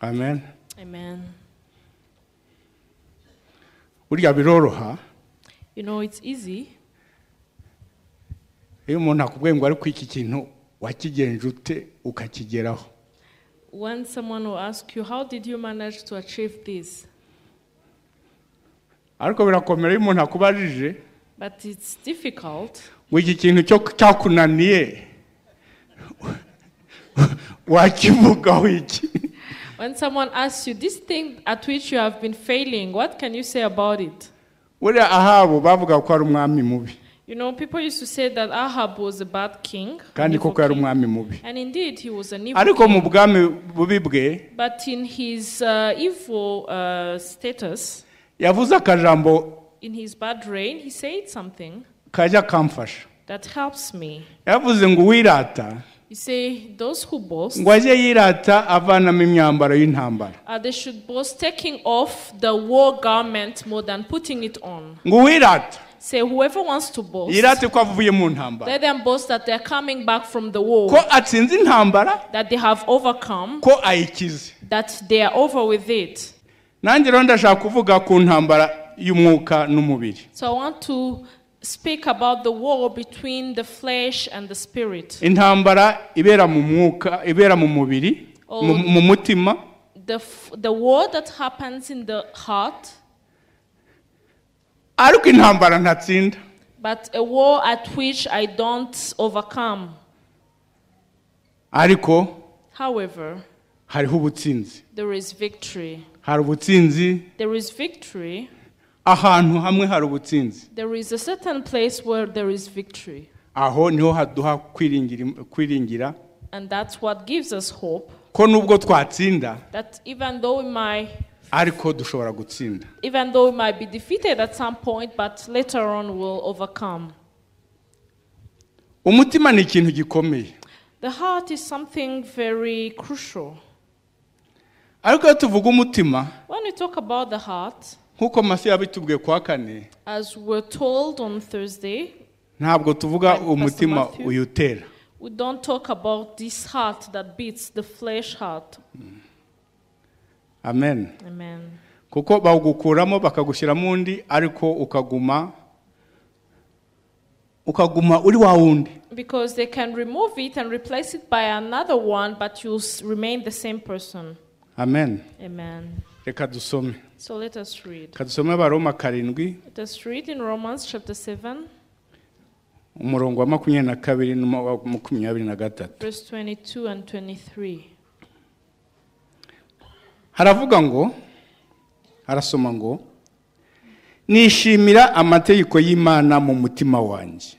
Amen. Amen. Uriya biroroha. You know, it's easy. Iyo umuntu akubwiye ngo ari kwiki kintu wakigenje ute ukakigeraho. When someone will ask you, how did you manage to achieve this? Ariko birakomera iyo umuntu akubajije. But it's difficult. Wiki kintu cyo cyakunaniye. Wakivugaho iki? When someone asks you this thing at which you have been failing, what can you say about it? Uriya Ahabu bavuga ko ari umwami mubi. You know, people used to say that Ahab was a bad king. Kandi koko yari umwami mubi. And indeed, he was an evil Ariko mu king. bwami bubi bwe, But in his evil status, yavuze akajambo in his bad reign, he said something kajya kamfasha. that helps me. Yavuze ngo wirata. You say, those who boast, Ngo aje yirata avanamo imyambaro y'intambara. they should boast taking off the war garment more than putting it on. Ngo wirata. Say, whoever wants to boast, Yirate ko avuye mu ntambara. let them boast that they're coming back from the war, Ko atsinze intambara, that they have overcome, ko ayikize. that they are over with it. Nanjye rero ndashaka kuvuga ku ntambara y'umwuka n'umubiri. So I want to speak about the war between the flesh and the spirit. Intambara ibera mu mwuka, ibera mu mubiri, mu mutima. The war that happens in the heart, Ariko intambara ntatsinda. but a war at which I don't overcome. Ariko However, hariho ubutsinzi. there is victory. Hari ubutsinzi, There is victory. ahantu hamwe hari ubutsinzi. There is a certain place where there is victory. Aho niho haduha kwiringira. And that's what gives us hope, Ko nubwo twatsinda, that even though ariko dushobora gutsinda. we might be defeated at some point, but later on we'll overcome. Umutima ni ikintu gikomeye. The heart is something very crucial. Ariko iyo tuvuga umutima, When we talk about the heart, nkuko Masi yabitubwiye kwa kane, as we're told on Thursday, ntabwo tuvuga Pastor umutima Matthew. uyutera. we don't talk about this heart that beats, the flesh heart. Amen. Amen. Kuko bawugukuramo bakagushyiramo undi, ariko ukaguma uri wa wundi. Because they can remove it and replace it by another one, but you'll remain the same person. Amen. Amen. Reka dusome. So let us read. Kadusome Abaroma 7, Let us read in Romans chapter 7, umurongo wa 22 n'uwa 23. verse 22 and 23. Haravuga ngo, harasoma ngo, nishimira amategeko y'Imana mu mutima wanjye.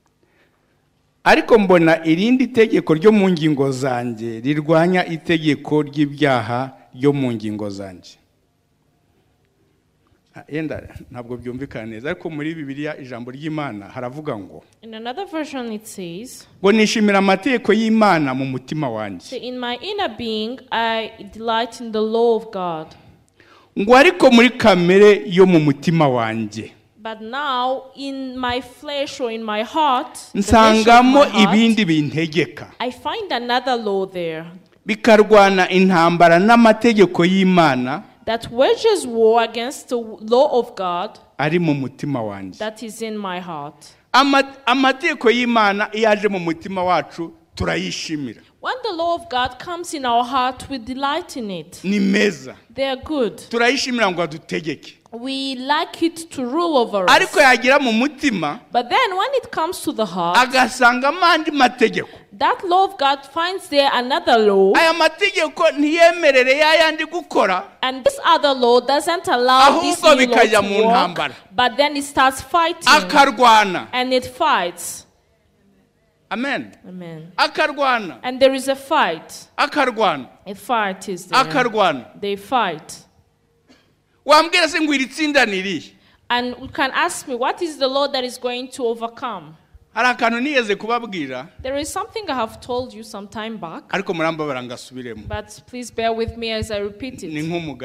Ariko mbona irindi tegeko ryo mu ngingo zanjye rirwanya itegeko ry'ibyaha ryo mu ngingo zanjye. Yenda ntabwo byumvikana neza, ariko muri Bibiliya ijambo ry'Imana haravuga ngo, In another version it says, ngo nishimira amategeko y'Imana mu mutima wanjye. in my inner being I delight in the law of God. Ngo ariko muri kamere yo mu mutima wanjye But now in my flesh or in my heart, the flesh of nsangamo my heart, ibindi bintegeka, I find another law there bikarwana intambara n'amategeko y'Imana that wages war against the law of God ari mu mutima wanjye. that is in my heart. Amategeko y'Imana iyo aje mu mutima wacu turayishimira. When the law of God comes in our heart, we delight in it. Ni meza. They are good. Turayishimira ngo adutegeke. We like it to rule over us. Ariko yagira mu mutima, But then when it comes to the heart, agasangamo andi mategeko. that law of God finds there another law, Aya mategeko ntiyemerere yayandi gukora, and this other law doesn't allow this ahubwo new law bikajya mu to work, ntambara. but then it starts fighting, Akarwana. and it fights. Amen. Amen. Akarwana. And there is a fight. Akarwana. A fight is there. Akarwana. They fight. Wambwira se ngo iri tsinda ni irihe? And you can ask me, what is the law that is going to overcome? Hari akantu nigeze kubabwira, There is something I have told you some time back, ariko murambabara ngasubiremo. but please bear with me as I repeat Ni it. nk'umugani.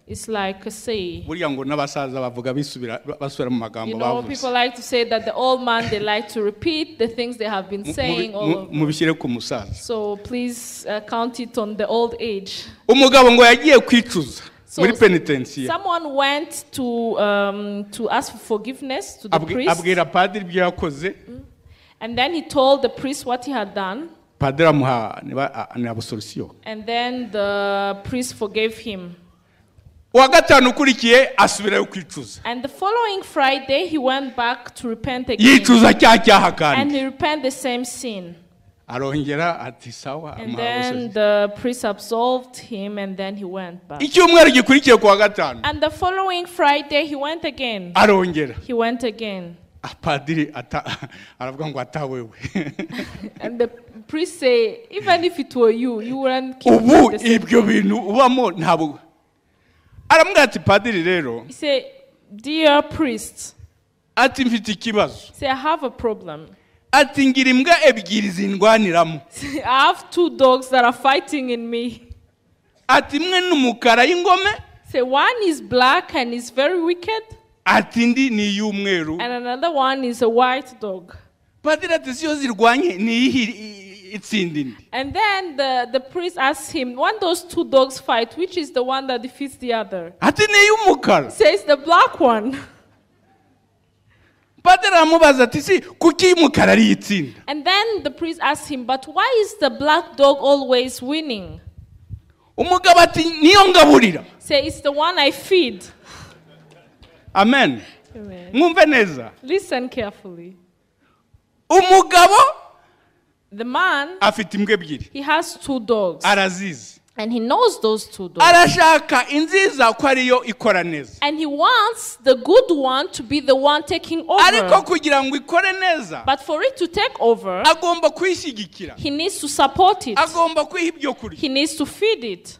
It's like a say. buriya ngo n'abasaza bavuga basubira mu magambo You know, bavuze people like to say that the old man, they like to repeat the things they have been saying all over. mubishyire ku musaza. So please count it on the old age. Umugabo ngo yagiye kwicuza So muri penitensiya, someone went to ask for forgiveness to the priest, abwira padiri ibyo yakoze. and then he told the priest what he had done, Padiri amuha ni absolution. and then the priest forgave him. Uwa gatanu ukurikiye asubirayo kwicuza, And the following Friday, he went back to repent again, yicuza cya cyaha and kandi he repented the same sin. arongera ati sawa And amuha then absolution. the priest absolved him, and then he went back. Icyumweru gikurikiye kuwa gatanu And the following Friday, he went again. arongera, He went again. padiri aravuga ngo atawewe. And the priest say, even if it were you, you wouldn't keep Ubu doing the same. ibyo bintu ubamo ntabwo. Aramubwira ati padiri rero, He said, dear priest, ati mfite ikibazo, say, I have a problem. ati ngira imbwa ebyiri zindwaniramo, I have 2 dogs that are fighting in me. ati imwe n'umukara y'ingome, Say, one is black and is very wicked, ati indi ni iy'umweru. and another one is a white dog. Padiri ati siyo zirwanye ni iyihe itsinda indi. And then the priest asked him, when those 2 dogs fight, which is the one that defeats the other? Ati ni iy'umukara. Says the black one. Padiri aramubaza ati si kuki iy'umukara ari itsinda. And then the priest asked him, but why is the black dog always winning? Umugabo ati niyo ngaburira. Say, it's the one I feed. Amen. Amen. Mwumve neza. Listen carefully. Umugabo The man, afite imbwa ebyiri, he has 2 dogs. arazizi, And he knows those 2 dogs. arashaka inziza ko ariyo ikora neza, And he wants the good one to be the one taking ariko over. kugira ngo ikore neza But for it to take over, agomba kuyishyigikira, he needs to support it. agomba kuyiha ibyo kurya, He needs to feed it.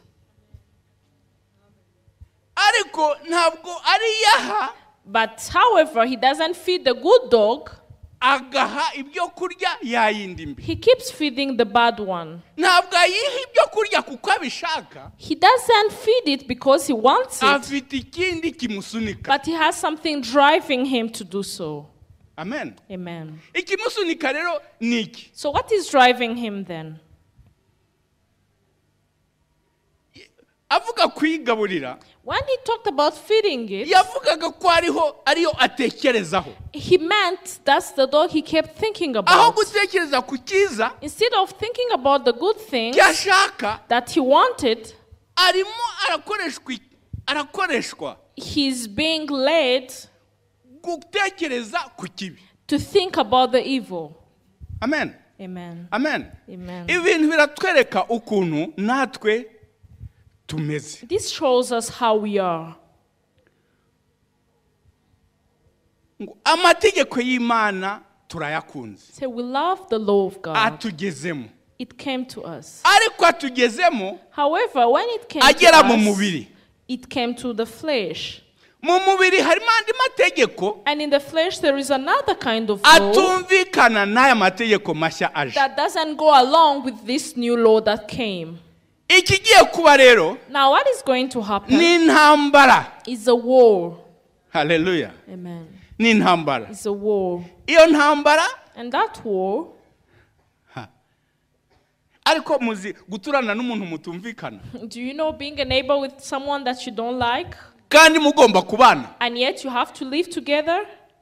ariko ntabwo ari yaha But however, he doesn't feed the good dog. agaha ibyo kurya yayindi mbi. He keeps feeding the bad one. Ntabwo ayiha ibyo kurya kuko abishaka, He doesn't feed it because he wants it, afite ikindi kimusunika. but he has something driving him to do so. Amen. Amen. Ikimusunika rero ni iki? So what is driving him then? Avuga kuyigaburira, When he talked about feeding it, yavugaga ko ariyo atekerezaho, he meant that's the dog he kept thinking aho about. gutekereza ku cyiza Instead of thinking about the good things cyashaka, that he wanted, arimo arakoreshwa he's being led gutekereza ku kibi. to think about the evil. Amen. Amen. Amen. Amen. Ibintu biratwereka ukuntu natwe tumeze. This shows us how we are. Amategeko y'Imana turayakunze, So we love the law of God. atugezemo, It came to us. ariko atugezemo However, when it came agera mu to us, mubiri. it came to the flesh. Mu mubiri harimo andi mategeko And in the flesh, there is another kind of law atumvikana n'aya mategeko mashya aje. that doesn't go along with this new law that came. Ikigiye kuba rero Now, what is going to happen ni intambara. is a war. Haleluya. Amen. Ni intambara. It's a war. Iyo ntambara, And that war, ariko muzi guturana n'umuntu mutumvikana do you know being a neighbor with someone that you don't like? kandi mugomba kubana. And yet you have to live together?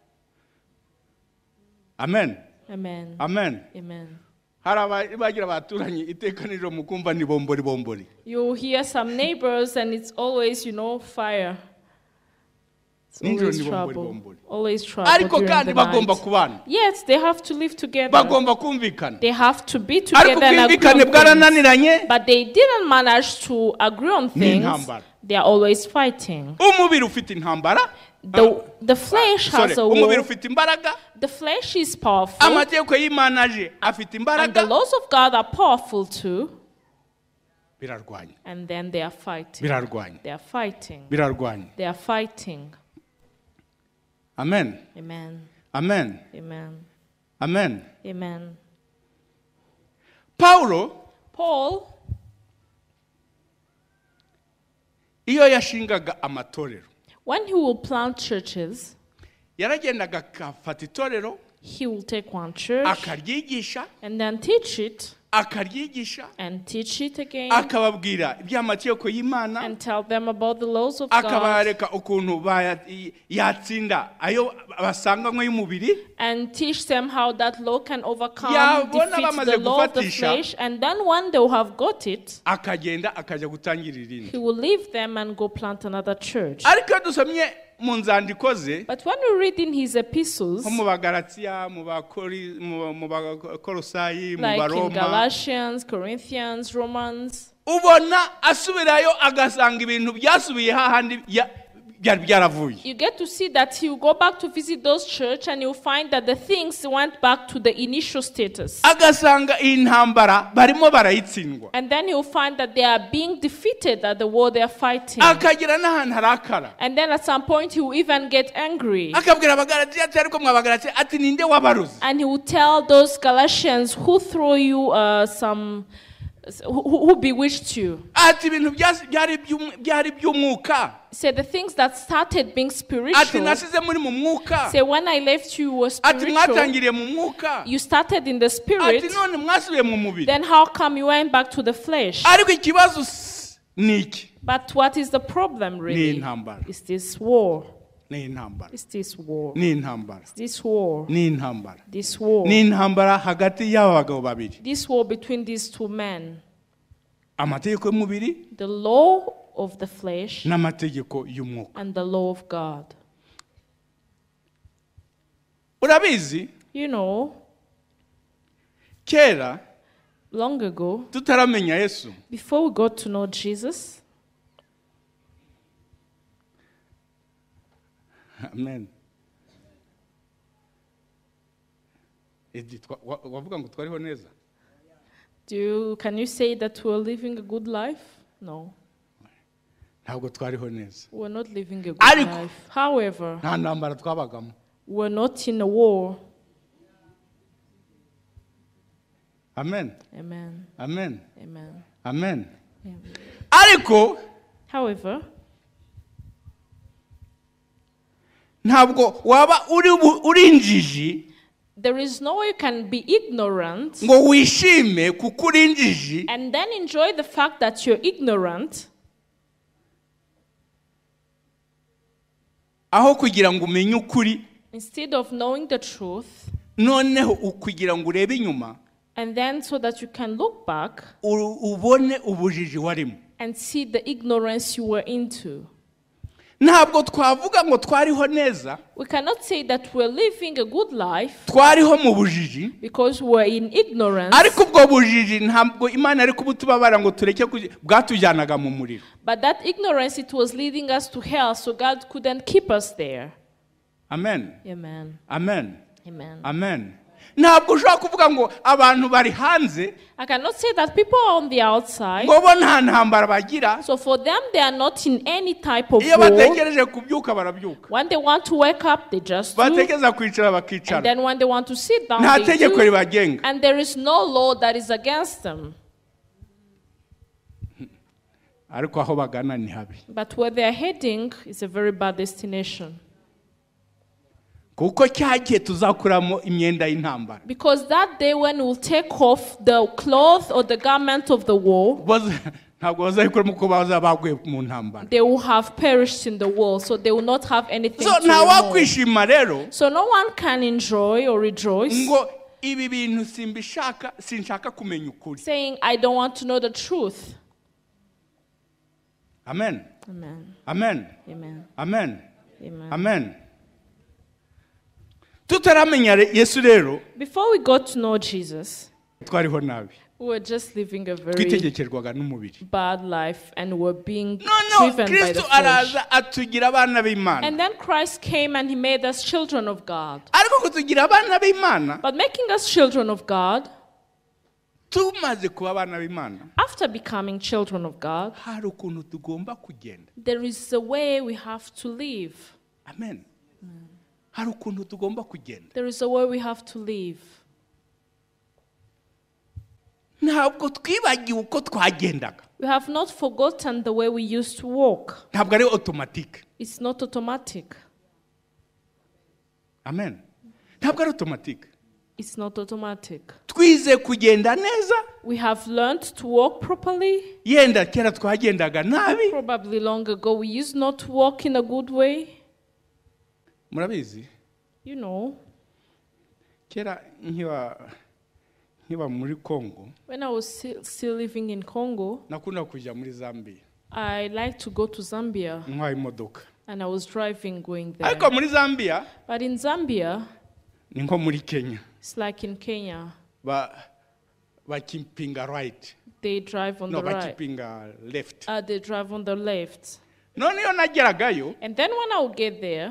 Amen. Amen. Amen. Amen. Hari bagira abaturanye iteka nijoro mukumva ni bombori bombori. You hear some neighbors and it's always, fire. It's Nijoro always ni bombori trouble. bombori. Always trouble Ariko during kandi the bagomba night. kubana. Yes, they have to live together. Bagomba kumvikana. They have to be Ariko together and agree kumvikane on things. bwarananiranye. But they didn't manage to agree on things. intambara. They are always fighting. Umubiri ufite intambara. The flesh Sorry, has a umubiri war. ufite imbaraga. The flesh is powerful. Amategeko y'Imana aje afite And the imbaraga. laws of God are powerful too. Birarwanya. And then they are fighting. Birarwanya. They are fighting. Birarwanya. They are fighting. Amen. Amen. Amen. Amen. Amen. Amen. Paulo Paul, iyo yashingaga amatorero When he will plant churches, yaragendaga akafata itorero he will take one church akaryigisha and then teach it akaryigisha and teach it again akababwira iby'amategeko y'Imana and tell them about the laws of God akabareka ukuntu yatsinda ayo basanganywe y'umubiri and teach them how that law can overcome, Yabona defeat bamaze the law of the gufatisha, flesh, and then when they will have got it, akagenda akajya gutangira irindi he will leave them and go plant another church. ariko iyo dusomye mu nzandiko ze But when we read in his epistles, nko mu bagalatiya mu bakolosayi mu like in baroma Galatians, Corinthians, Romans, ubona asubirayo agasanga ibintu byasubiye hahandi byari byaravuye you get to see that he will go back to visit those church and you'll find that the things went back to the initial status. agasanga iyi ntambara barimo barayitsindwa And then you'll find that they are being defeated at the war they are fighting. akagira n'ahantu harakara And then at some point he will even get angry. akabwira abagalatiya ati ariko mwabagalatiya ati ninde wabaruzi And he will tell those Galatians who throw you who bewitched you. ati ibintu byari by'umwuka Say the things that started being ati spiritual. nasize muri mu mwuka Say when I left you were ati spiritual. mwatangiriye mu mwuka You started in the ati spirit. none mwasubiye mu mubiri Then how come you went back to the flesh? ariko ikibazo ni iki But what is the problem ni really? intambara Is this war? ni intambara Is this war? ni intambara Is this war? ni intambara This war. ni intambara hagati y'aba bagabo babiri This war between these two men. amategeko y'umubiri The law of the flesh n'amategeko y'umwuka and the law of God. urabizi You know, kera long ago, tutaramenya Yesu before we got to know Jesus, amen wavuga ngo twariho neza can you say that we're living a good life? No, ntabwo twariho neza we're not living a good Ariko- life. However, nta ntambara twabagamo we're not in a war. amen Amen. amen Amen. amen Amen. ariko However, ntabwo waba uri injiji there is no way you can be ignorant ngo wishime kuko uri injiji and then enjoy the fact that you're ignorant aho kugira ngo umenye ukuri instead of knowing the truth, noneho ukugira ngo urebe inyuma and then so that you can look back ubone ubujiji warimo and see the ignorance you were into. ntabwo twavuga ngo twariho neza We cannot say that we're living a good life twariho mu bujiji because we're in ignorance, ariko ubwo bujiji ntabwo imana ari kubutubabara ngo tureke bwatujyanaga mu muriro but that ignorance, it was leading us to hell, so God couldn't keep us there. amen Amen. amen Amen. amen ntabwo ushobora kuvuga ngo abantu bari hanze I cannot say that people are on the outside, ngo bo nta ntambara bagira so for them they are not in any type of iyo war. bategereje kubyuka barabyuka When they want to wake up, they just do. bategereza kwicara And bakicara then when they want to sit down, nta they tegeko do. ribagenga And there is no law that is against them. ariko aho bagana ni habi But where they are heading is a very bad destination. kuko cyagiye tuzakuramo imyenda y'intambara Because that day when we'll take off the cloth or the garment of the war, ntabwo bazayikuramo kuko bazaba baguye mu ntambara they will have perished in the war, so they will not have anything so to nta remove. wakwishima rero So no one can enjoy or rejoice ngo ibi bintu sinshaka kumenya ukuri saying, I don't want to know the truth. amen Amen. amen Amen. amen Amen. amen tutaramenya Yesu rero Before we got to know Jesus, twariho nabi we were just living a very twitegekerwaga n'umubiri bad life and were being no driven by the kristo flesh. araza atugira abana b'imana And then Christ came and he made us children of God. ariko kutugira abana b'imana But making us children of God, tumaze kuba abana b'imana after becoming children of God, hari ukuntu tugomba kugenda there is a way we have to live. amen hari ukuntu tugomba kugenda There is a way we have to live. ntabwo twibagiwe uko twagendaga. We have not forgotten the way we used to walk. Ntabwo ari automatic. It's not automatic. Amen. Ntabwo ari automatic. It's not automatic. Twize kugenda neza. We have learned to walk properly. Yenda kera twagendaga nabi. Probably long ago we used not to walk in a good way. Murabizi? You know, Kera nkiba muri Congo. when I was still living in Congo, Nakunda kujya muri Zambia. I liked to go to Zambia, Ntwaye imodoka. and I was driving going there. Ariko muri Zambia But in Zambia, ni nko muri Kenya. it's like in Kenya. Keeping right. They drive on No, the right. keeping left. They drive on the left. None iyo nageragayo. And then when I would get there,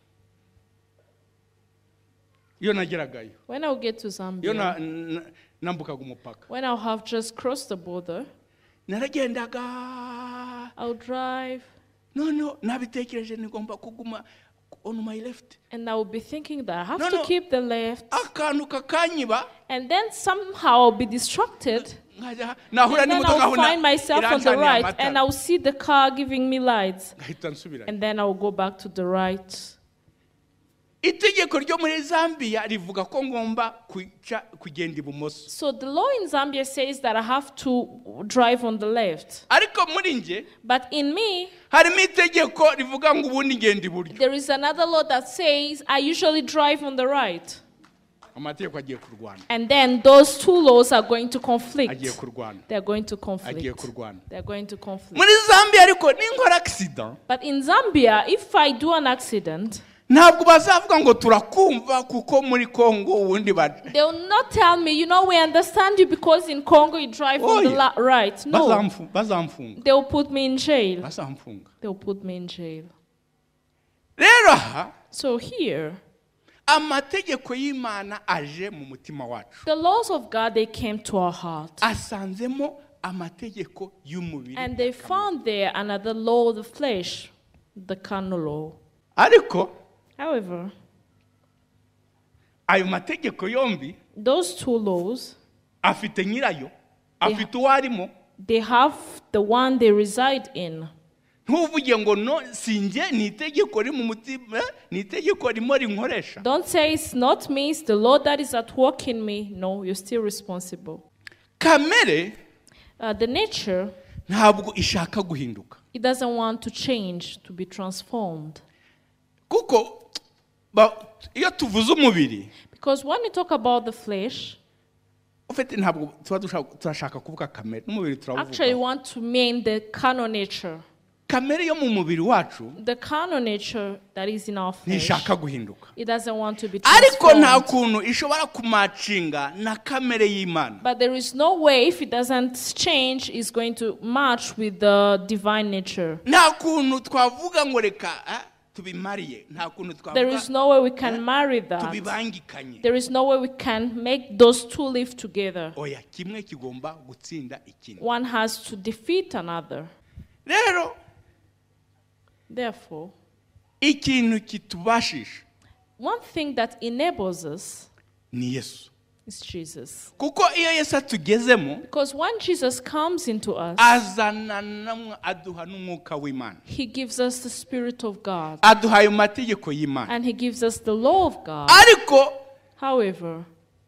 Iyo nageragayo. when I would get to Iyo Zambia, nambukaga umupaka. when I'll have just crossed the border, Naragendaga. I'll drive, No, nabitekereje nigomba kuguma on my left. and I will be thinking that I have No, to no. keep the left. Akantu kakanyiba. And then somehow I'll be distracted. Nahura And then n'imodoka I'll find myself on the iranjaniye right, amatara. and I'll see the car giving me lights. Ngahita nsubira. And then I'll go back to the right. Itegeko ryo muri Zambia rivuga ko ngomba kugenda ibumoso. So the law in Zambia says that I have to drive on the left. Ariko muri nje But in me, harimo itegeko rivuga ngo ubundi ngenda iburyo. there is another law that says I usually drive on the right. Amategeko agiye kurwana. And then those two laws are going to Agiye conflict. kurwana. They're going to Agiye conflict. kurwana. They're going to conflict. Muri Zambia ariko ninkora accident. But in Zambia, if I do an accident, Ntabwo bazavuga ngo turakumva kuko muri Congo ubundi they will not tell me, we understand you because in Congo you drive on the right. No. bazamfunga. They will put me in jail. Bazamfunga. They will put me in jail. Rero aha So here, amategeko y'Imana aje mu mutima wacu. the laws of God, they came to our heart. Asanzemo amategeko y'umubiri. And they found there another law of the flesh, the carnal law. Ariko However, ayo mategeko yombi those two laws, afite nyirayo, afite uwarimo. they have the one they reside in. Ntuvuge ngo no sinjye ni itegeko ri mu mutima, ni itegeko rimo rinkoresha. Don't say it's not me, it's the Lord that is at work in me. No, you're still responsible. Kamere The nature, ntabwo ishaka guhinduka. it doesn't want to change, to be transformed. Kuko iyo tuvuze umubiri, Because when you talk about the flesh, ufite ntabwo turashaka kuvuga kamere. N'umubiri actually you turavuga. want to mean the carnal nature. Kamere yo mu mubiri wacu The carnal nature that is in our flesh, ntishaka guhinduka. it doesn't want to be Ariko nta transformed. kuntu ishobora kumacinga na kamere y'Imana. But there is no way, if it doesn't change, it's going to match with the divine nature. Nta kuntu twavuga ngo reka tubimariye. Nta kuntu There twavuga is no way we can marry that. tubibangikanye. There is no way we can make those two live together. Oya, kimwe kigomba gutsinda ikindi. One has to defeat another. Rero Therefore, ikintu kitubashisha one thing that enables us ni Yesu. is Jesus. Kuko iyo Yesu atugezemo Because when Jesus comes into us, azana namwe aduha n'umwuka w'Imana. he gives us the Spirit of God. Aduha ayo mategeko y'Imana. And he gives us the law of God. Ariko However,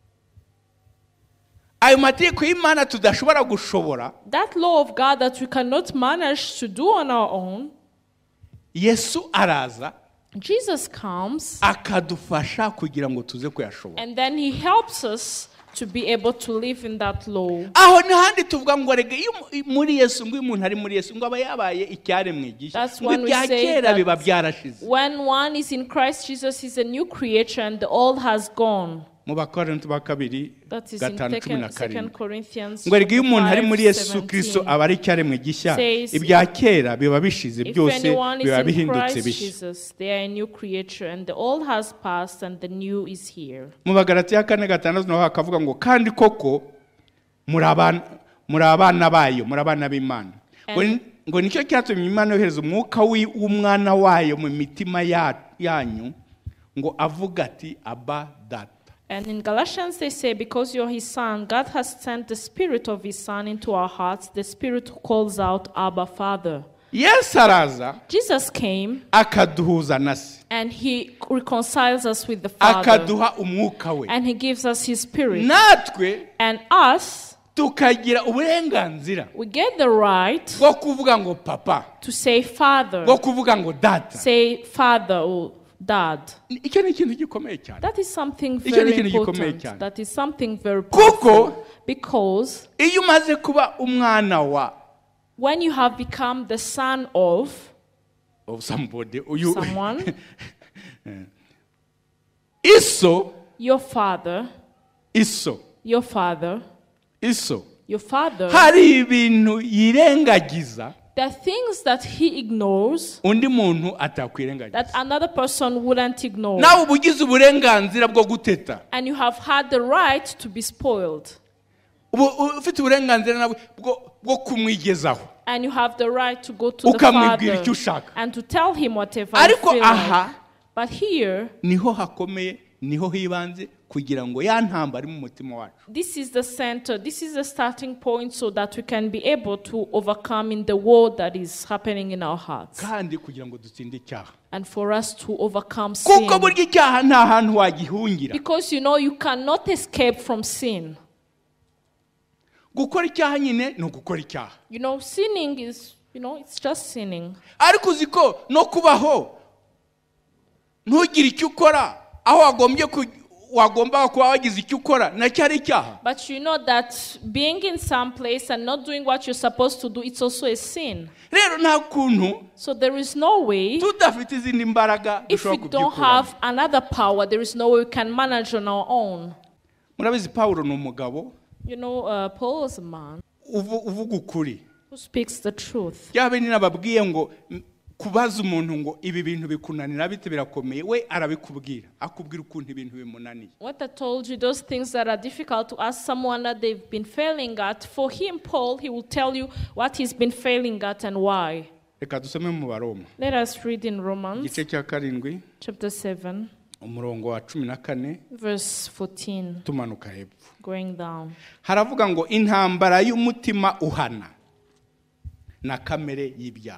ayo mategeko y'Imana tudashobora gushobora, that law of God that we cannot manage to do on our own, Yesu araza Jesus comes akadufasha kugira ngo tuze kuyashobora. and then he helps us to be able to live in that law. Aho ni handi tuvuga ngo rege iyo muri Yesu ngo umuntu ari muri Yesu ngo aba yabaye icyaremwe gishya. That's when we Ibya say kera biba that byarashize. when one is in Christ Jesus, he's a new creature and the old has gone. Mu Bakorinto ba kabiri That is in 2 Corinthians ngo rege iyo umuntu ari muri Yesu 5:17. Kristo aba ari icyaremwe gishya. Says, Ibya kera biba bishize If byose anyone is biba in bihindutse Christ bishya. Jesus, they are a new creature and the old has passed and the new is here. Mu Bagalatiya 4:6 naho hakavuga ngo kandi koko muri abana bayo, muri abana b'Imana. Ngo nicyo cyatumye Imana yohereza umwuka w'umwana wayo mu mitima yanyu ngo avuga ati Abba Data. And in Galatians they say, because you're his son, God has sent the spirit of his son into our hearts, the spirit who calls out, Abba, Father. Yesu araza Jesus came akaduhuza na se, and he reconciles us with the Father. akaduha umwuka we, And he gives us his spirit. natwe And us, tukagira uburenganzira we get the right bwo kuvuga ngo papa, to say Father, bwo kuvuga ngo data. say Father or Dad. Icyo ni ikintu gikomeye cyane, That is something Icyo ni very ikintu gikomeye important. cyane. That is something very kuko powerful. Because iyo umaze kuba umwana wa when you have become the son of somebody, someone, iso your father, iso your father, iso your father, hari ibintu yirengagiza there are things that he ignores undi muntu atakwirengagiza, that another person wouldn't ignore. nawe uba ugize uburenganzira bwo guteta, And you have had the right to be spoiled. uba ufite uburenganzira nawe bwo kumwigezaho, And you have the right to go to the ukamwibwira icyo Father ushaka. and to tell him whatever you Ariko feel aha like. But here, niho hakomeye, niho hibanze kugira ngo ya ntamba ari mu mutima wacu. this is the center, this is the starting point so that we can be able to overcome in the war that is happening in our hearts. Kandi kugira ngo dutsinde icyaha, And for us to overcome sin. kuko burya icyaha nta hantu wagihungira. Because you know you cannot escape from sin. Gukora icyaha nyine ni ugukora icyaha, You know, sinning is, it's just sinning. ariko uzi ko no kubaho ntugire icyo ukora aho wagombaga kuba wagize icyo ukora nacyo ari icyaha. But you know that being in some place and not doing what you're supposed to do, it's also a sin. Rero nta kuntu So there is no way, tudafite izindi mbaraga if we dushobora don't kubyikuramo. have another power, there is no way we can manage on our own. Murabizi Pawulo ni umugabo You know, Paul is a man uvuga ukuri. who speaks the truth. Yabe ni nababwiye ngo kubaza umuntu ngo ibi bintu bikunanira bite birakomeye, we arabikubwira, akubwira ukuntu ibintu bimunaniye. What I told you, those things that are difficult to ask someone that they've been failing at, for him, Paul, he will tell you what he's been failing at and why. Reka dusome mu Baroma Let us read in Romans igice cya 7 chapter 7, umurongo wa 14 verse 14, tumanuka hepfo. going down. Haravuga ngo intambara y'umutima uhana na kamere y'ibyaha.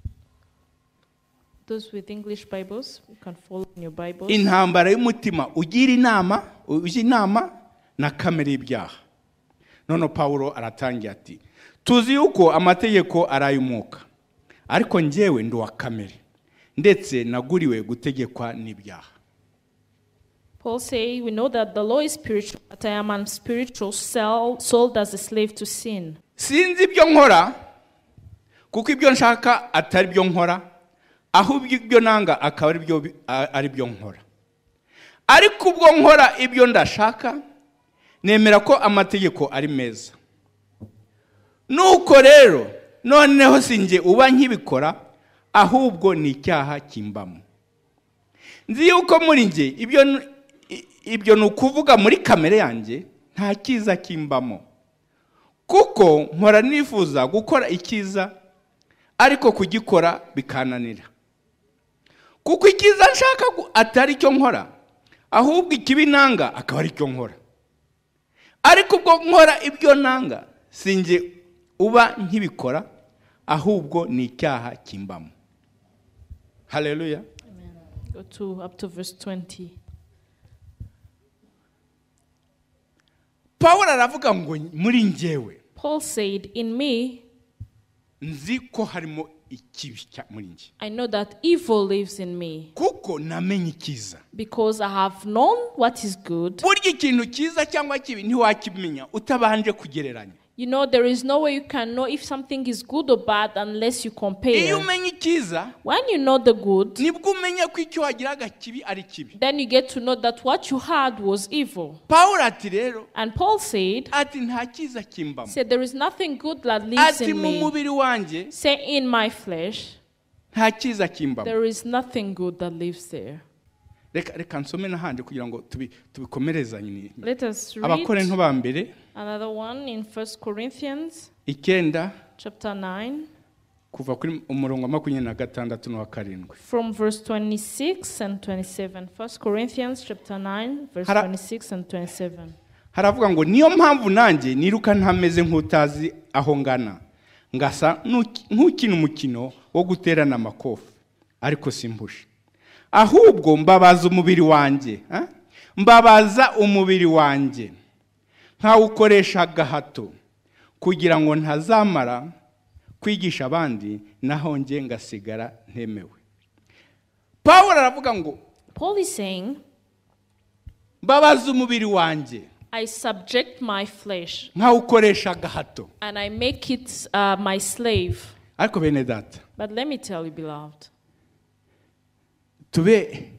Those with English Bibles, you can follow in your Bibles. Intambara y'umutima ugira inama, ujya inama na kamere y'ibyaha. None Pawulo aratangira ati, tuzi yuko amategeko ari ay'umwuka, ariko njyewe ndi uwa kamere, ndetse naguriwe gutegekwa n'ibyaha. Paul say, we know that the law is spiritual, but I am unspiritual, sold as a slave to sin. Sinzi ibyo nkora, kuko ibyo nshaka atari byo nkora, ahubwo ibyo nanga akaba ari byo nkora. Ariko ubwo nkora ibyo ndashaka, nemera ko amategeko ari meza. Nuko rero, noneho sinjye uba nkibikora, ahubwo ni icyaha kimbamo. Nzi yuko muri njye ibyo ni ukuvuga muri kamere yanjye nta cyiza kimbamo. Kuko nkora nifuza gukora icyiza, ariko kugikora bikananira. Kuko icyiza nshaka atari cyo nkora, ahubwo ikibi nanga akaba ari cyo nkora. Ariko ubwo nkora ibyo nanga, sinjye uba nkibikora, ahubwo ni icyaha kimbamo. Hallelujah. Amen. Go up to verse 20. Paul aravuga ngo muri njyewe, Paul said, in me, nzi ko harimo ikibi muri njye. I know that evil lives in me. Kuko namenye ikiza. Because I have known what is good. Burya ikintu cyiza cyangwa kibi ntiwakimenya utabanje kugereranya. You know, there is no way you can know if something is good or bad unless you compare. Iyo umenye ikiza, When you know the good, nibwo umenya ko icyo wagiraga kibi ari kibi. then you get to know that what you had was evil. Paul ati rero, And Paul said, ati nta cyiza kimbamo. there is nothing good that lives Ati in mu me. mubiri wanjye Say, in my flesh, nta cyiza kimbamo. there is nothing good that lives there. Reka nsome n'ahandi kugira ngo tubikomerezanye. Let us Abakorinto read ba mbere another one in 1 Corinthians 9 chapter 9, kuva kuri umurongo wa 26 n'uwa 7. From verse 26 and 27. 1 Corinthians chapter 9, verse 26 and 27. Haravuga ngo niyo mpamvu nanjye niruka ntameze nk'utazi aho ngana, ngasa nk'ukina umukino wo guterana amakofi, ariko simpushe. Ahubwo mbabaza umubiri wanjye, mbabaza umubiri wanjye nkawukoresha gahato, kugira ngo ntazamara kwigisha abandi naho nje ngasigara ntemewe. Paul aravuga ngo, Paul is saying, mbabaza umubiri wanjye, I subject my flesh nkawukoresha gahato, and I make it my slave. ariko bene data, But let me tell you, beloved, tube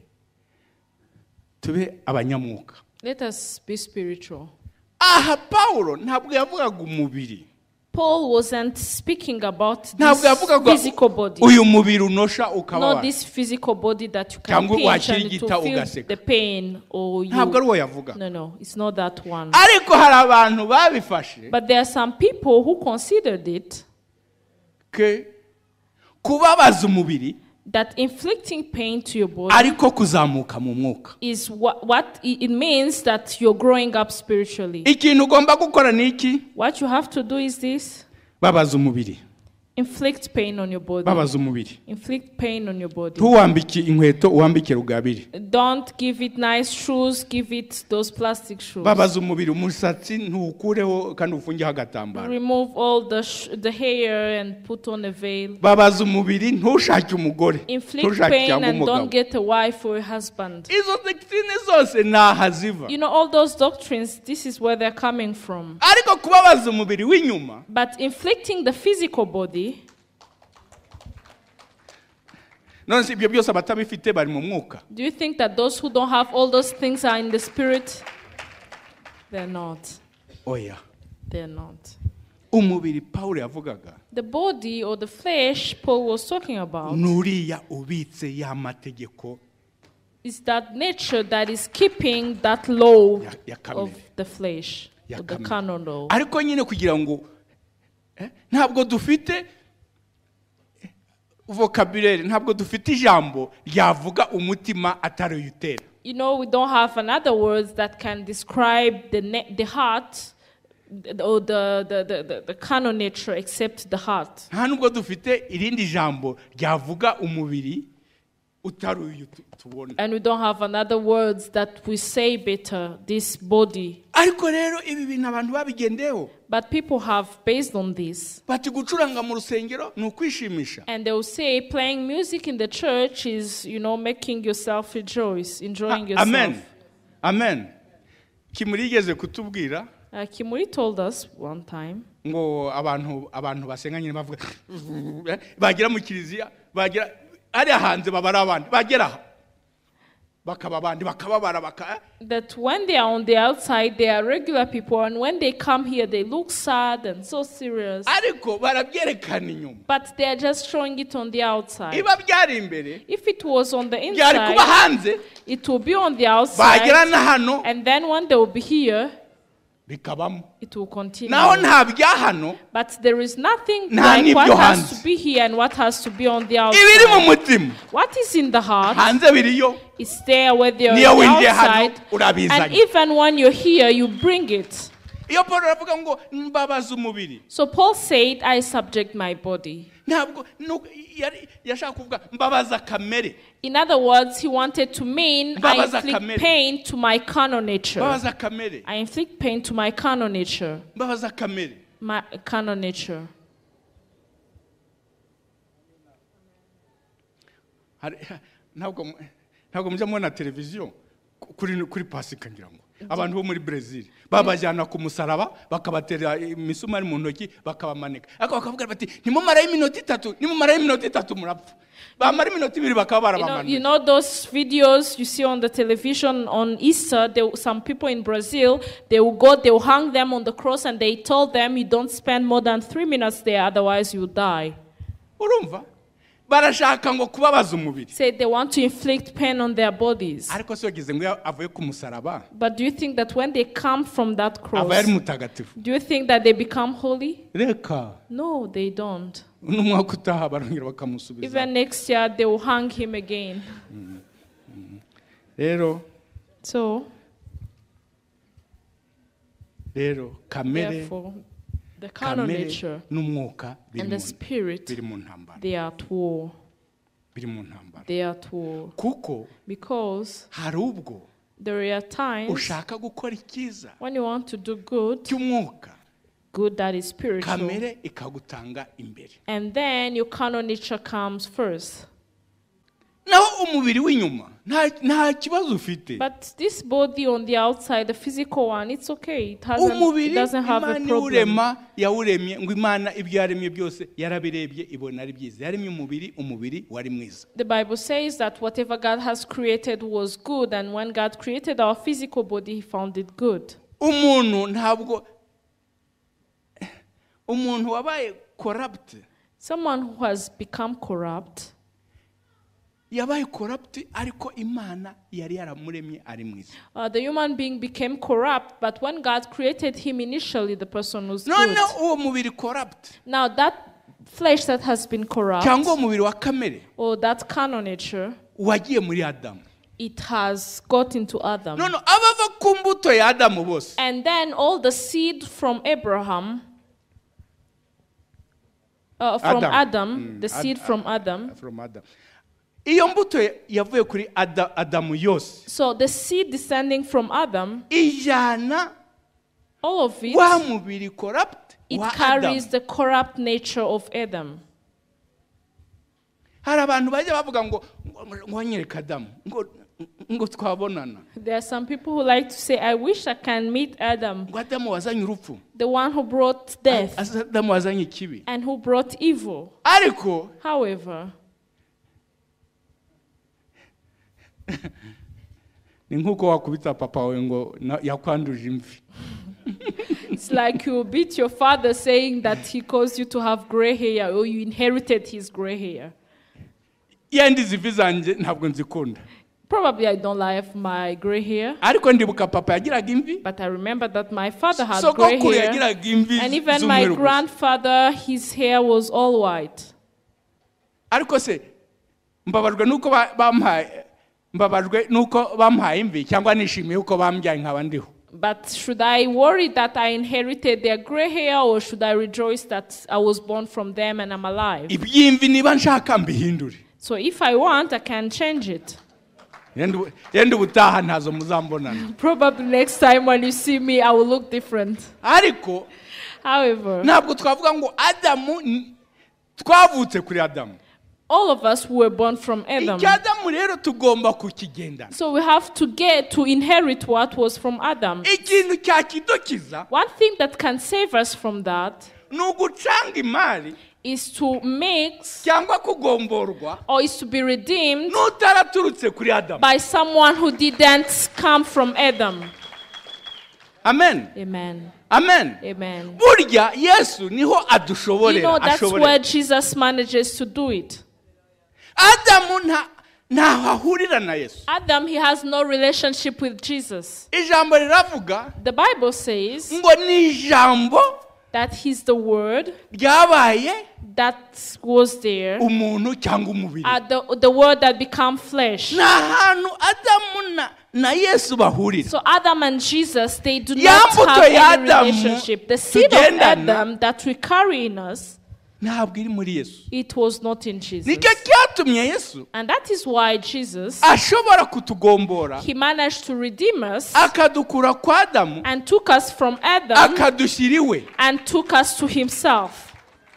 abanyamwuka. let us be spiritual. Aha Paulo ntabwo yavugaga umubiri, Paul wasn't speaking about ntabwo this yavugaga physical body. uyu mubiri unosha Not ukababara, this physical body that you can cyangwa pinch wakira and to igita feel ugaseka. the pain or ntabwo ari you. uwo yavuga. No, it's not that one. Ariko hari abantu babifashe But there are some people who considered it ke kubabaza umubiri that inflicting pain to your body ariko kuzamuka mu mwuka. is what it means that you're growing up spiritually. Ikintu ugomba gukora ni iki? What you have to do is this: Babaza umubiri, inflict pain on your body. babaza umubiri. Inflict pain on your body. Ntuwambike inkweto, uwambike rugabire. Don't give it nice shoes, give it those plastic shoes. Babaza umubiri, umusatsi ntuwukureho kandi ufungeho agatambaro. Remove all the hair and put on a veil. Babaza umubiri, ntushake umugore, Inflict ntushake pain cyangwa and don't umugabo. get a wife or a husband. Izo doctrine zose naha ziva. You know, all those doctrines, this is where they're coming from. Ariko kubabaza umubiri w'inyuma, But inflicting the physical body, none ibyo byose abatabifite bari mu mwuka. do you think that those who don't have all those things are in the spirit? They're not. Oya. They're not. Umubiri Paulo yavugaga, The body or the flesh Paul was talking about nuriya ubitse ya mategeko is that nature that is keeping that law ya of kamere. the flesh, Ya or the kamere. canon law. Ariko nyine kugira ngo ntabwo dufite vocabulary, ntabwo dufite ijambo ryavuga umutima atari uyutera. You know, we don't have another words that can describe the heart or the canon nature except the heart. Nta nubwo dufite irindi jambo ryavuga umubiri utari uyu tubona. And we don't have another words that we say better this body. Ariko rero ibi bintu abantu babigendeho, But people have based on this. bati gucuranga mu rusengero ni ukwishimisha. And they will say playing music in the church is, you know, making yourself rejoice, enjoying yourself. Amen. Kimurigeze kutubwira Kimuri told us one time ngo abantu basenga nyine bavuga bagira mu kiliziya, bagira ari hanze babara abandi, bagera bakaba abandi bakababara that when they are on the outside they are regular people, and when they come here they look sad and so serious. ariko barabyerekana inyuma. But they are just showing it on the outside. Iba byari imbere, If it was on the byari kuba inside, hanze, it will be on the bagera outside. na hano And then when they will be here, bikabamo. it will continue. Naho nta bya hano, But there is nothing Nta like n'ibyo what has hanze. to be here and what has to be on the ibiri mu outside. mutima What is in the heart hanze biriyo. is there where they are Niyo on the winjiye hano outside. And urabizanye. even when you're here, you bring it. Iyo Paulo aravuga ngo mbabaza umubiri, So Paul said, I subject my body. ntabwo yashaka kuvuga mbabaza kamere. In other words, he wanted to mean I Mbabaza inflict kamere. pain to my carnal nature. Mbabaza kamere, I inflict pain to my carnal nature. mbabaza kamere. My carnal nature. Ntabwo mujya mubona televiziyo kuri Pasika ngira ngo abantu bo muri Brazil babajyana ku musaraba bakabatera imisumari mu ntoki bakabamanika, ariko bakavuga bati nimumarayo iminota itatu murapfa. Bamara iminota ibiri bakaba barabamanika. You know those videos you see on the television on Easter, some people in Brazil, they will hang them on the cross, and they told them you don't spend more than 3 minutes there, otherwise you die. Urumva? Barashaka ngo kubabaza umubiri. Say they want to inflict pain on their bodies. Ariko so yagize ngo avuye ku musaraba. But do you think that when they come from that cross, Aba yari mutagatifu. do you think that they become holy? Reka. No, they don't. n'umwaka utaha barongera bakamusubiza. Even next year, they will hang him again. Rero So, kamere therefore, the carnal nature n'umwuka and the spirit, biri mu ntambara. they are at war. Biri mu ntambara. They are at war. Kuko Because hari ubwo there are times ushaka gukora icyiza when you want to do good, cy'umwuka, good that is spiritual, kamere ikagutanga imbere. and then your carnal nature comes first. Naho umubiri w'inyuma nta kibazo ufite. But this body on the outside, the physical one, it's okay. It Umubiri doesn't have a Imana problem. iwurema yawuremye ngo Imana ibyo yaremye byose yarabirebye ibona ari byiza. Yaremye umubiri wari mwiza. The Bible says that whatever God has created was good, and when God created our physical body, He found it good. Umuntu wabaye corrupt, Someone who has become corrupt, yabaye corrupt ariko Imana yari yaramuremye ari mwiza. the human being became corrupt, but when God created him initially, the person was good. None uwo mubiri corrupt Now that flesh that has been corrupt, cyangwa umubiri wa kamere or that carnal nature, wagiye muri Adamu. it has got into Adam. None abava ku mbuto ya Adamu bose, And then all the seed from Abraham, from Adam, the seed from Adam. Iyo mbuto yavuye kuri Adamu yose. So the seed descending from Adam, Ijana all of it, wa mubiri corrupt it wa carries Adam. the corrupt nature of Adam. Hari abantu bajya bavuga ngo wanyereka Adamu ngo twabonana. There are some people who like to say, I wish I can meet Adam, Ngo Adamu wazanye urupfu. the one who brought death Adamu wazanye ikibi. and who brought evil. Ariko However, ni nkuko wakubita papa wawe ngo yakwanduje imvi. it's like you beat your father saying that he caused you to have gray hair, or you inherited his gray hair. Yendi zivi zanje ntabwo nzikunda. Probably I don't like my gray hair, Ariko ndibuka papa yagiraga imvi. but I remember that my father had So gray gokuru hair, yagiraga imvi. and even my z'umweru gusa. grandfather, his hair was all white. Ariko se mbabajwe nuko bampaye imvi cyangwa nishimiye uko bambyaye nkaba ndiho. But should I worry that I inherited their gray hair, or should I rejoice that I was born from them and I'm alive? Ibyimvi niba nshaka mbihindure. So if I want, I can change it. Yenda ubutaha ntazo muzambonana. Probably next time when you see me, I will look different. Ariko However, ntabwo twavuga ngo Adamu twavutse kuri Adamu. all of us who were born from Adam. Icyo Adamu rero tugomba kukigendana. So we have to get to inherit what was from Adam. Ikintu cyakidukiza One thing that can save us from that ni ugucanga imari is to mix, cyangwa kugomborwa or is to be redeemed n'utaraturutse kuri Adamu. by someone who didn't come from Adam. Amen. Amen. Amen. Amen. Burya Yesu niho adushoborera. That's where Jesus manages to do it. Adamu ntaho ahurira na Yesu. Adam, he has no relationship with Jesus. Ijambo riravuga The Bible says ngo ni ijambo that he's the word ryabaye that was there, umuntu cyangwa umubiri. the word that became flesh. Nta hantu Adamu na Yesu bahurira. So Adam and Jesus, they do Ya not mbuto have ya any Adamu relationship. The seed of tugendana Adam that we carry in us, ntabwo iri muri Yesu. it was not in Jesus. Nicyo cyatumye Yesu And that is why Jesus, ashobora kutugombora he managed to redeem us akadukura kwa Adamu and took us from Adam akadushyira iwe. and took us to himself.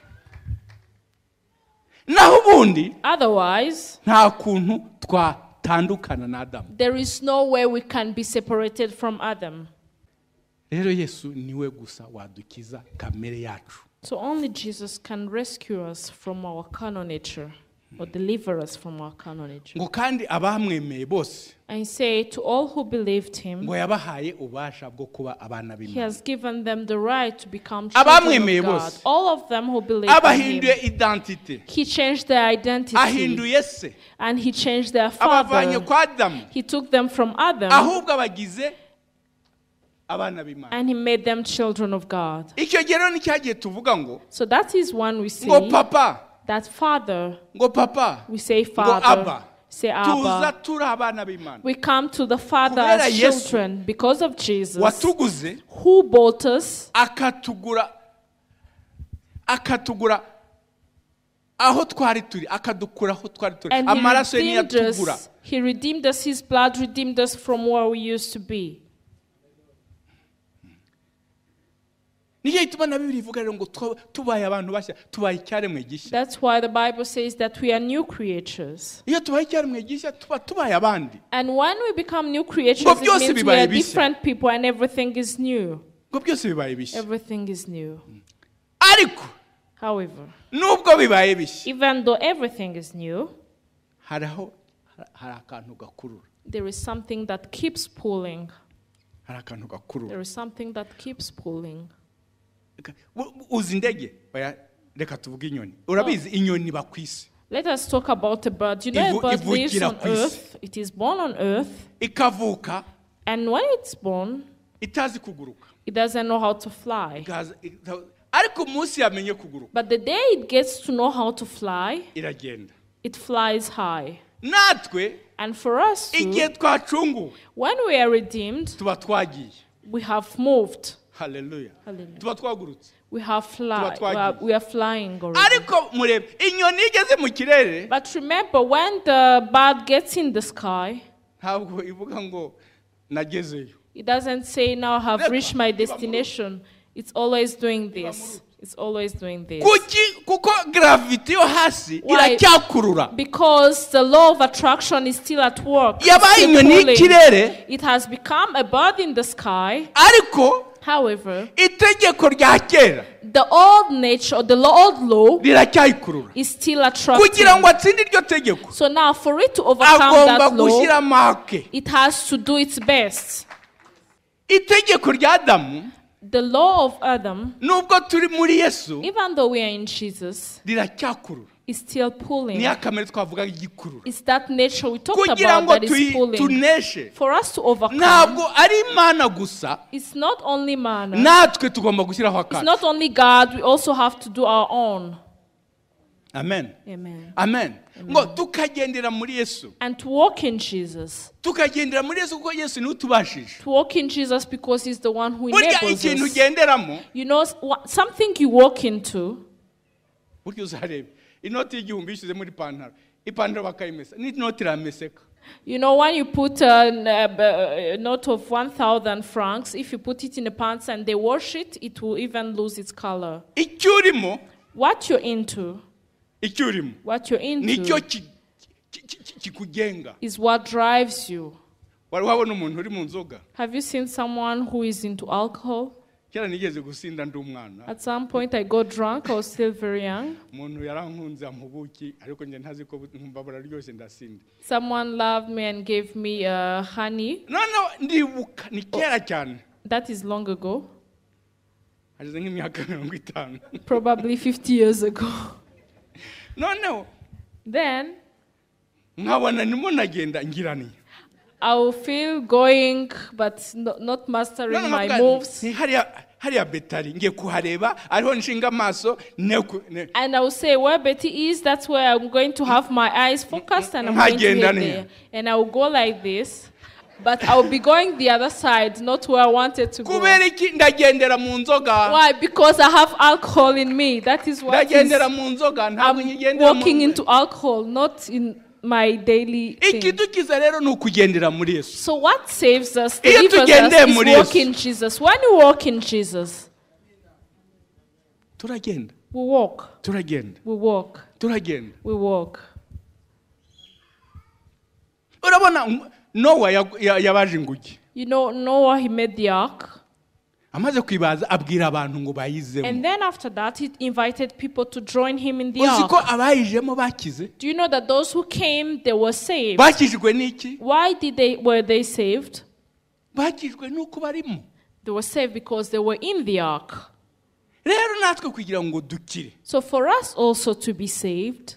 Naho ubundi Otherwise, nta kuntu twatandukana na Adamu. there is no way we can be separated from Adam. Rero Yesu niwe gusa wadukiza kamere yacu. So only Jesus can rescue us from our carnal nature, or deliver us from our carnal nature. Ngo kandi abamwemeye bose I say to all who believed him, ngo yabahaye ubasha bwo kuba abana he b'Imana. has given them the right to become children Abamwemeye of God. bose. All of them who believed in Abahinduye him. identity. He changed their identity, Ahinduye se. and he changed their Abavanye father. kwa Adamu. He took them from Adam, Ahubwo abagize abana b'Imana. And he made them children of God. Icyo gihe rero ni cyagiye tuvuga ngo So that is when we say ngo papa, that father, ngo papa, we say ngo father, Abba. say Tuza Abba. turi abana b'Imana. We come to the Father Kubera as Yesu children because of Jesus, watuguze who bought us akatugura aho twari turi, akadukura aho twari turi. and Amaraso ye he redeemed niyatugura. us. He redeemed us. His blood redeemed us from where we used to be. Niyo ituma na Bibiliya ivuga rero ngo tubaye abantu bashya, tubaye icyaremwe gishya. That's why the Bible says that we are new creatures. Iyo tubaye icyaremwe gishya tubaye abandi. And when we become new creatures, Ngo it byose means we bibaye are bishya. different people and everything is new. Ngo byose bibaye bishya. Everything is new. Ariko However, nubwo bibaye bishya, even though everything is new, hari akantu gakurura. there is something that keeps pulling. Hari akantu gakurura. There is something that keeps pulling. Uzi indege? Reka tuvuge inyoni. Urabizi inyoni ba kwisi. Let us talk about a bird. You know, a bird lives on earth. It is born on earth. Ikavuka. And when it's born, itazi kuguruka. it doesn't know how to fly. Ariko umunsi yamenye kuguruka. But the day it gets to know how to fly, iragenda. It flies high. Natwe, and for us too, igihe twacunguwe, when we are redeemed, tuba twagiye. We have moved. Hallelujah. Hallelujah. Tuba twagurutse. We are flying already. Ariko murebe, inyoni igeze mu kirere. But remember, when the bird gets in the sky, ntabwo ivuga ngo nagezeyo. It doesn't say now I have reached my destination. It's always doing this. It's always doing this. Kuko gravity yo hasi iracyakurura. Because the law of attraction is still at work. Yabaye inyoni y'ikirere. It has become a bird in the sky. Ariko, however, itegeko rya kera, the old nature, the old law, riracyayikurura. Is still attracting. Kugira ngo atsinde iryo tegeko, so now for it to overcome that law, make. It has to do its best. Itegeko rya Adamu, the law of Adam, nubwo turi muri Yesu, even though we are in Jesus, riracyakurura. Is still pulling. It's that nature we talked about that is pulling. For us to overcome, it's not only manna. It's not only God, we also have to do our own. Amen. Amen. Amen. And to walk in Jesus. To walk in Jesus because He's the one who enables us. You know, something you walk into. You know, when you put a note of 1,000 francs, if you put it in the pants and they wash it, it will even lose its color. What you're into is what drives you. Have you seen someone who is into alcohol? At some point I got drunk, I was still very young. Someone loved me and gave me honey. That is long ago. Probably 50 years ago. Then I will feel going, but not mastering my moves. And I will say, where Betty is, that's where I'm going to have my eyes focused and I'm going to get there. And I will go like this. But I will be going the other side, not where I wanted to go. Why? Because I have alcohol in me. That is why I'm walking into alcohol, not in my daily thing. So what saves us, delivers us, is walk in Jesus. When you walk in Jesus, we walk. We walk. We walk. You know, Noah, he made the ark. And then after that, he invited people to join him in the ark. Do you know that those who came, they were saved? Why were they saved? They were saved because they were in the ark. So for us also to be saved,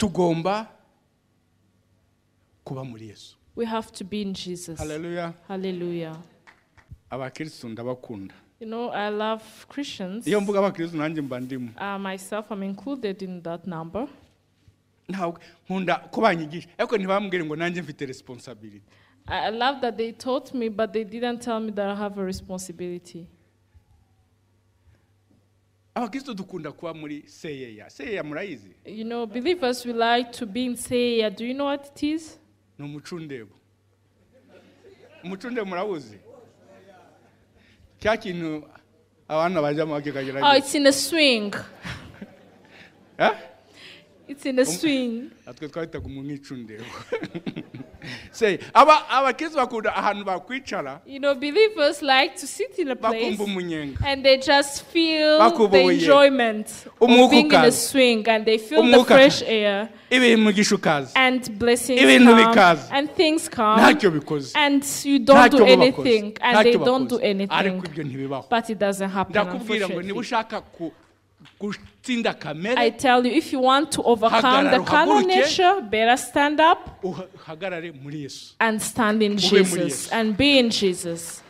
we have to be in Jesus. Hallelujah. Hallelujah. abakristo ndabakunda. You know, I love Christians. Iyo mvuga abakristo nanjye mba ndimo. Myself, I'm included in that number. Ntabwo nkunda ko banyigisha ariko ntibambwire ngo nanjye mfite responsibility. I love that they taught me, but they didn't tell me that I have a responsibility. Abakristo dukunda kuba muri seyeya. Seyeya murayizi? You know, believers, we like to be in Seya. Do you know what it is? No umucundebo. Umucundebo murawuzi? Cya kintu abana bajamo bakikagira. Oh, it's in a swing. Eh? It's in a swing. Atwe twahitaga umwicundebo. Say, abakristo bakunda ahantu bakwicara. You know, believers like to sit in a place Bakumva umunyenga. and they just feel Bakubuye. the enjoyment of being in a swing, and they feel the fresh air Ibintu gishukaza. and blessings Ibintu come bikaza. and things come Ntacyo bikoze. and you don't do Ntacyo anything bakoze. and they Ntacyo don't do bakoze. Ariko anything, ibyo ntibibaho. but it doesn't happen, Ndakubwira ngo niba unfortunately. ushaka gutsinda kamere I tell you, if you want to overcome the Hagarara, carnal uhaguruke. nature, better stand up uhagarare muri Yesu. and stand in Ube muri Jesus Yesu. and be in Jesus.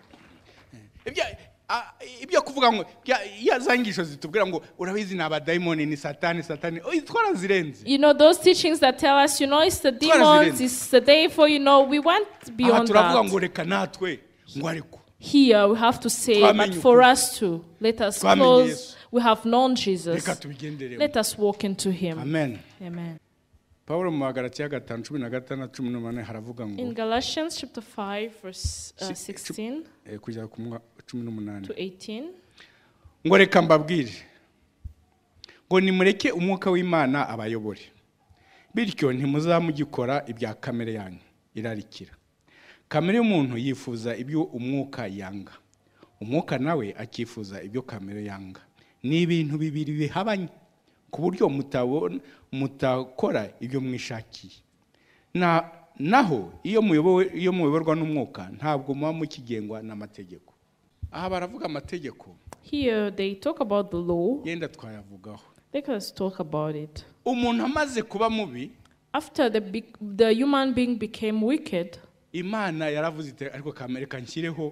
Ibyo kuvuga ngo ya zangisho zitubwira ngo urabizi ni abadayimoni ni satani twarazirenze. You know, those teachings that tell us, you know, it's the demons, it's the devil, you know, we went beyond turavuga ngo that. reka natwe ngo ariko Here we have to say, but for us to let us close, we have known Jesus. reka tubigenderemo. Let us walk into Him. Amen. Amen. Pawulo mu Magalatiya 5:16 haravuga ngo In Galatians chapter 5, verse 16 kugera ku 18 to 18, ngo reka mbabwire ngo nimureke umwuka w'Imana abayobore, bityo ntimuzamugikora ibya kamere yanyu irarikira. Kamere y'umuntu yifuza ibyo umwuka yanga, umwuka nawe akifuza ibyo kamere yanga. Ni ibintu bibiri bihabanye ku buryo mutakora ibyo mwishakiye. Naho iyo muyoborwa n'umwuka ntabwo muba mukigengwa n'amategeko. Aha baravuga amategeko. here they talk about the law. Yenda twayavugaho. Let us talk about it. Umuntu amaze kuba mubi, After the human being became wicked, Imana yaravuze ite ariko kamere kanshyireho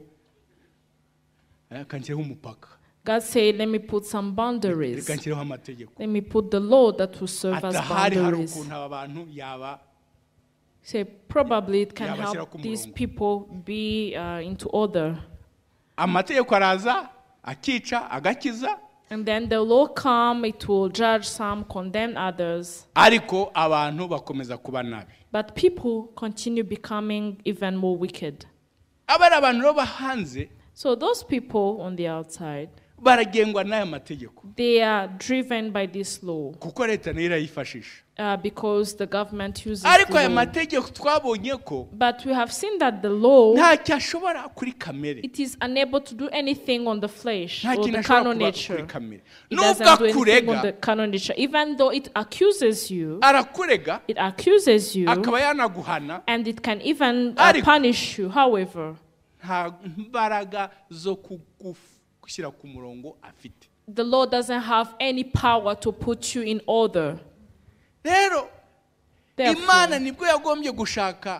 umupaka. God said, let me put some boundaries. Kanshyireho amategeko. Let me put the law that will serve as Atahari hari boundaries. ukuntu abantu yaba Say, probably it can Yabashyira help ku these murongo. people be into order. amategeko araza akica agakiza, And then the law come, it will judge some, condemn others. ariko abantu bakomeza kuba nabi. But people continue becoming even more wicked. Abari abantu rero bahanze So those people on the outside, baragengwa n'aya mategeko they are driven by this law kuko leta nayo irayifashisha. because the government uses Ariko aya the law. mategeko twabonye ko But we have seen that the law, ntacyo ashobora kuri kamere, it is unable to do anything on the flesh nta or kintu the ashobora carnal kuba nature. kuri kamere. It Nubwo doesn't do anything on akurega the carnal nature. Even though it accuses you, arakurega it accuses you, akaba yanaguhana, and it can even Ariko- punish you. However, nta mbaraga zo kugushyira ku murongo afite. the law doesn't have any power to put you in order. Rero Therefore, Imana nibwo yagombye gushaka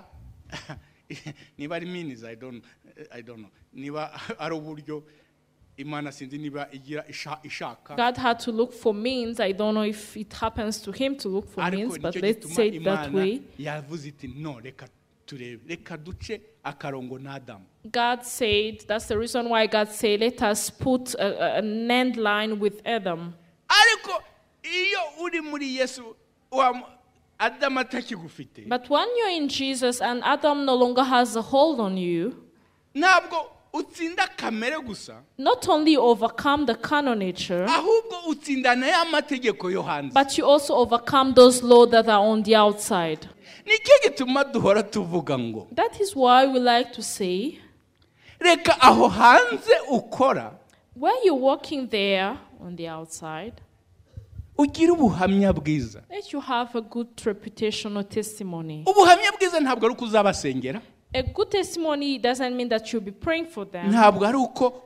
niba ari means I don't know, niba ari uburyo Imana sinzi niba igira ishaka, God had to look for means. I don't know if it happens to him to look for ariko means, but nicyo let's gituma say it that Imana way. yavuze iti no, reka turebe, reka duce akarongo na Adamu. God said, that's the reason why God said, let us put an end line with Adam. Ariko iyo uri muri Yesu Adamu atakigufite, But when you're in Jesus and Adam no longer has a hold on you, ntabwo utsinda kamere gusa, not only overcome the carnal nature, ahubwo utsinda n'aya mategeko yo hanze. but you also overcome those laws that are on the outside. Nicyo gituma duhora tuvuga ngo That is why we like to say, reka aho hanze ukora when you're walking there on the outside, ugire ubuhamya bwiza. let you have a good reputation or testimony. Ubuhamya bwiza ntabwo ari uko uzabasengera, A good testimony doesn't mean that you'll be praying for them, ntabwo ari uko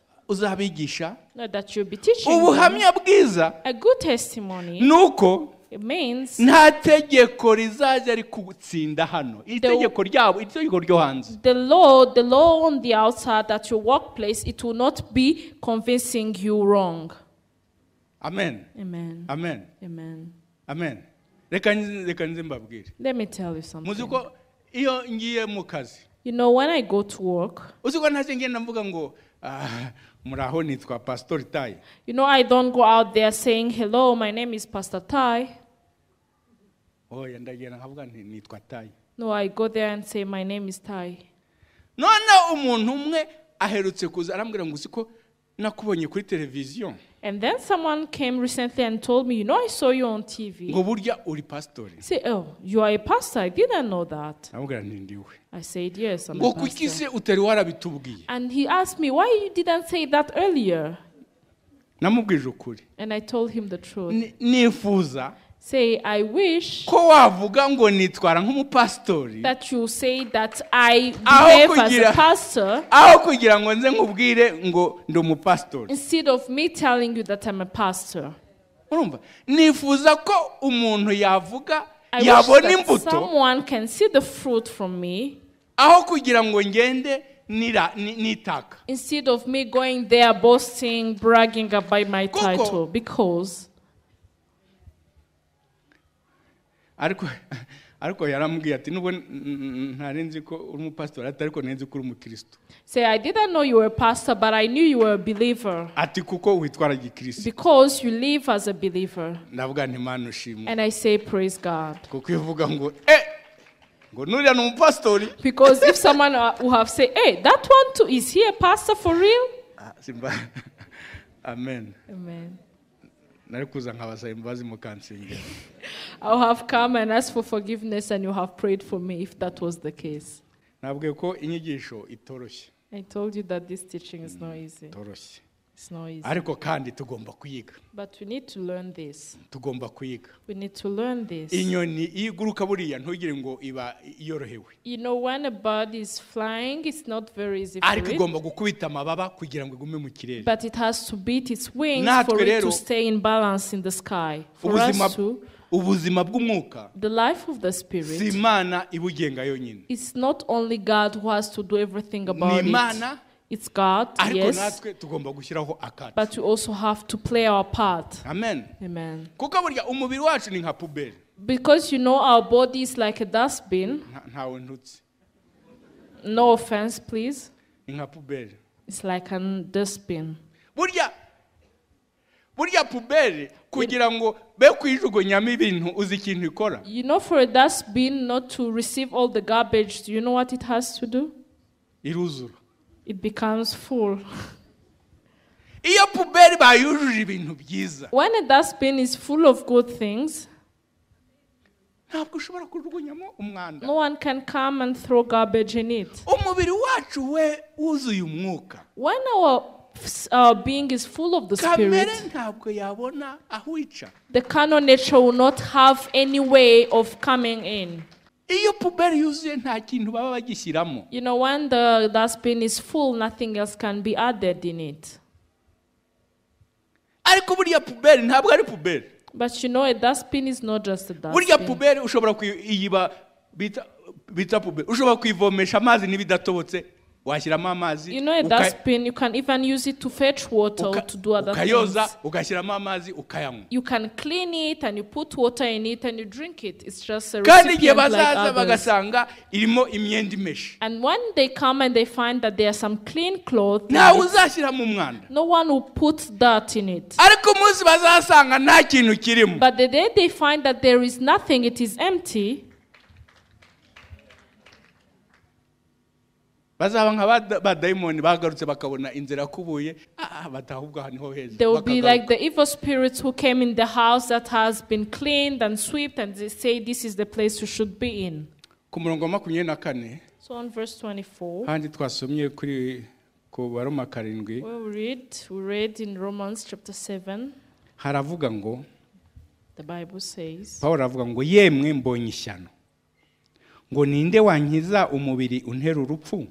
uzabigisha. not that you'll be teaching them. Ubuhamya bwiza A good testimony, nuko It means nta tegeko rizajya rikugutsinda hano, itegeko ryabo, itegeko ryo hanze. the law on the outside at your workplace, it will not be convincing you wrong. Amen. Amen. Amen. Amen. Amen. Reka nze mbabwire. Let me tell you something. Muzi ko iyo ngiye mu kazi, You know, when I go to work, uzi ko ntacyo ngenda mvuga ngo muraho nitwa Pastor Tai. you know, I don't go out there saying, hello, my name is Pastor Tai. Oya ndagenda nkavuga nti nitwa Tai. No, I go there and say, my name is Tai. None umuntu umwe aherutse kuza arambwira ngo usiko nakubonye kuri televiziyo. And then someone came recently and told me, you know, I saw you on TV. Ngo burya uri pastor. Say, oh, you are a pastor. I didn't know that. Arambwira nti ndiwe. I said, yes, I'm a Ngo kuki pastor. se utari warabitubwiye? And he asked me, why you didn't say that earlier? Namubwije ukuri. And I told him the truth. Nifuza Say, I wish ko wavuga ngo nitwara nk'umupastori, that you say that I Aho behave as kugira- a pastor, aho kugira ngo nze nkubwire ngo ndi umupastori. instead of me telling you that I'm a pastor. Urumva? Nifuza ko umuntu yavuga I wish yabona that imbuto someone can see the fruit from me, aho kugira ngo ngende nitaka. instead of me going there boasting, bragging about my Koko. title. Because ariko yarambwiye ati nubwo ntari nzi ko uri umupastori ariko nzi ko uri umukristo. say, I didn't know you were a pastor, but I knew you were a believer. Ati kuko witwara gikristo. Because you live as a believer. Ndavuga nti Mana ushimwe. And I say, praise God. Kuko ivuga ngo ngo nuriya ni umupastori. Because if someone will have said, hey, that one too, is he a pastor for real? Simba. Amen. Amen. Nari kuza nkabasaba imbabazi mukansengera. I'll have come and asked for forgiveness and you have prayed for me if that was the case. Nabwiye ko inyigisho itoroshye. I told you that this teaching is not easy. Itoroshye. It's not easy. Ariko kandi tugomba kuyiga. But we need to learn this. Tugomba kuyiga. We need to learn this. Inyoni iguruka buriya ntugire ngo iba yorohewe. You know, when a bird is flying, it's not very easy for Ariko it. igomba gukubita amababa kugira ngo igume mu kirere. But it has to beat its wings Natwe for it rero, to stay in balance in the sky. For us to, ubuzima bw'umwuka the life of the si Spirit, Imana ibugenga yonyine. it's not only God who has to do everything Ni about it. Imana, It's God, ariko yes, natwe tugomba gushyiraho akacu. but we also have to play our part. Amen. Amen. Kuko burya umubiri wacu ni nka puberi. Because you know our body is like a dustbin. Ntawe ntutse. No offense, please. Ni nka puberi. It's like a dustbin. Burya puberi kugira ngo be kwijugunyamo ibintu uzi ikintu ikora. You know, for a dustbin not to receive all the garbage, do you know what it has to do? Iruzura. It becomes full. Iyo puberi bayujuje ibintu byiza, When a dustbin is full of good things, ntabwo ushobora kujugunyamo umwanda. no one can come and throw garbage in it. Umubiri wacu we wuzuye umwuka. When our being is full of the Kamere Spirit, ntabwo yabona aho ica. the carnal nature will not have any way of coming in. Iyo puberi yuzuye nta kintu baba bagishyiramo. You know, when the dustbin is full, nothing else can be added in it. Ariko buriya puberi ntabwo ari puberi. But you know, a dustbin is not just a Buriya dustbin. puberi ushobora kuyiba bita puberi. Ushobora kuyivomesha amazi n'ibidatobotse, washyiramo amazi. You know, a dustbin, you can even use it to fetch water or to do other ukayoza, things. ugashyiramo amazi, ukayanywa. You can clean it and you put water in it and you drink it. It's just a Kandi igihe recipient like bazaza others. bagasanga irimo imyenda imeshe. And when they come and they find that there are some clean clothes, in Ntawe it, uzashyiramo umwanda. no one will put dirt in it. Ariko umunsi bazasanga nta kintu kirimo. But the day they find that there is nothing, it is empty, Bazaba nka badayimoni bagarutse bakabona inzira kubuye, batahubwo aha niho heza. they will be like the evil spirits who came in the house that has been cleaned and swept, and they say this is the place you should be in. Ku murongo wa 24 So on verse 24, handi twasomye kuri ku Baroma 7 where we read in Romans chapter 7, haravuga ngo, the Bible says, Pawulo aravuga ngo yemwe mbonye ishyano, ngo ninde wankiza umubiri untera urupfu.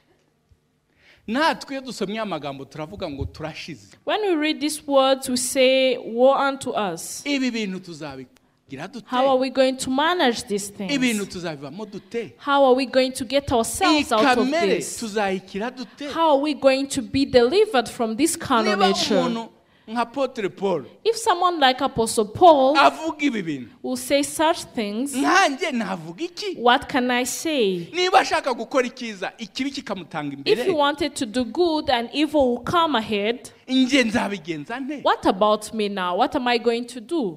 Natwe dusomye amagambo turavuga ngo turashize. when we read these words, we say, woe unto us. Ibi bintu tuzabikora. tuzabigira dute? How are we going to manage these Ibintu things? tuzabivamo dute? How are we going to get Iyi ourselves out of kamere this? tuzayikira dute? How are we going to be delivered from this carnal Niba nature? umuntu nka Apotre Paul If someone like Apostle Paul avuga ibi bintu, will say such things, nkanjye navuga iki? what can I say? Niba ashaka gukora icyiza, ikibi kikamutanga If he imbere, wanted to do good and evil will come ahead, njye nzabigenza nte? what about me now? What am I going to do?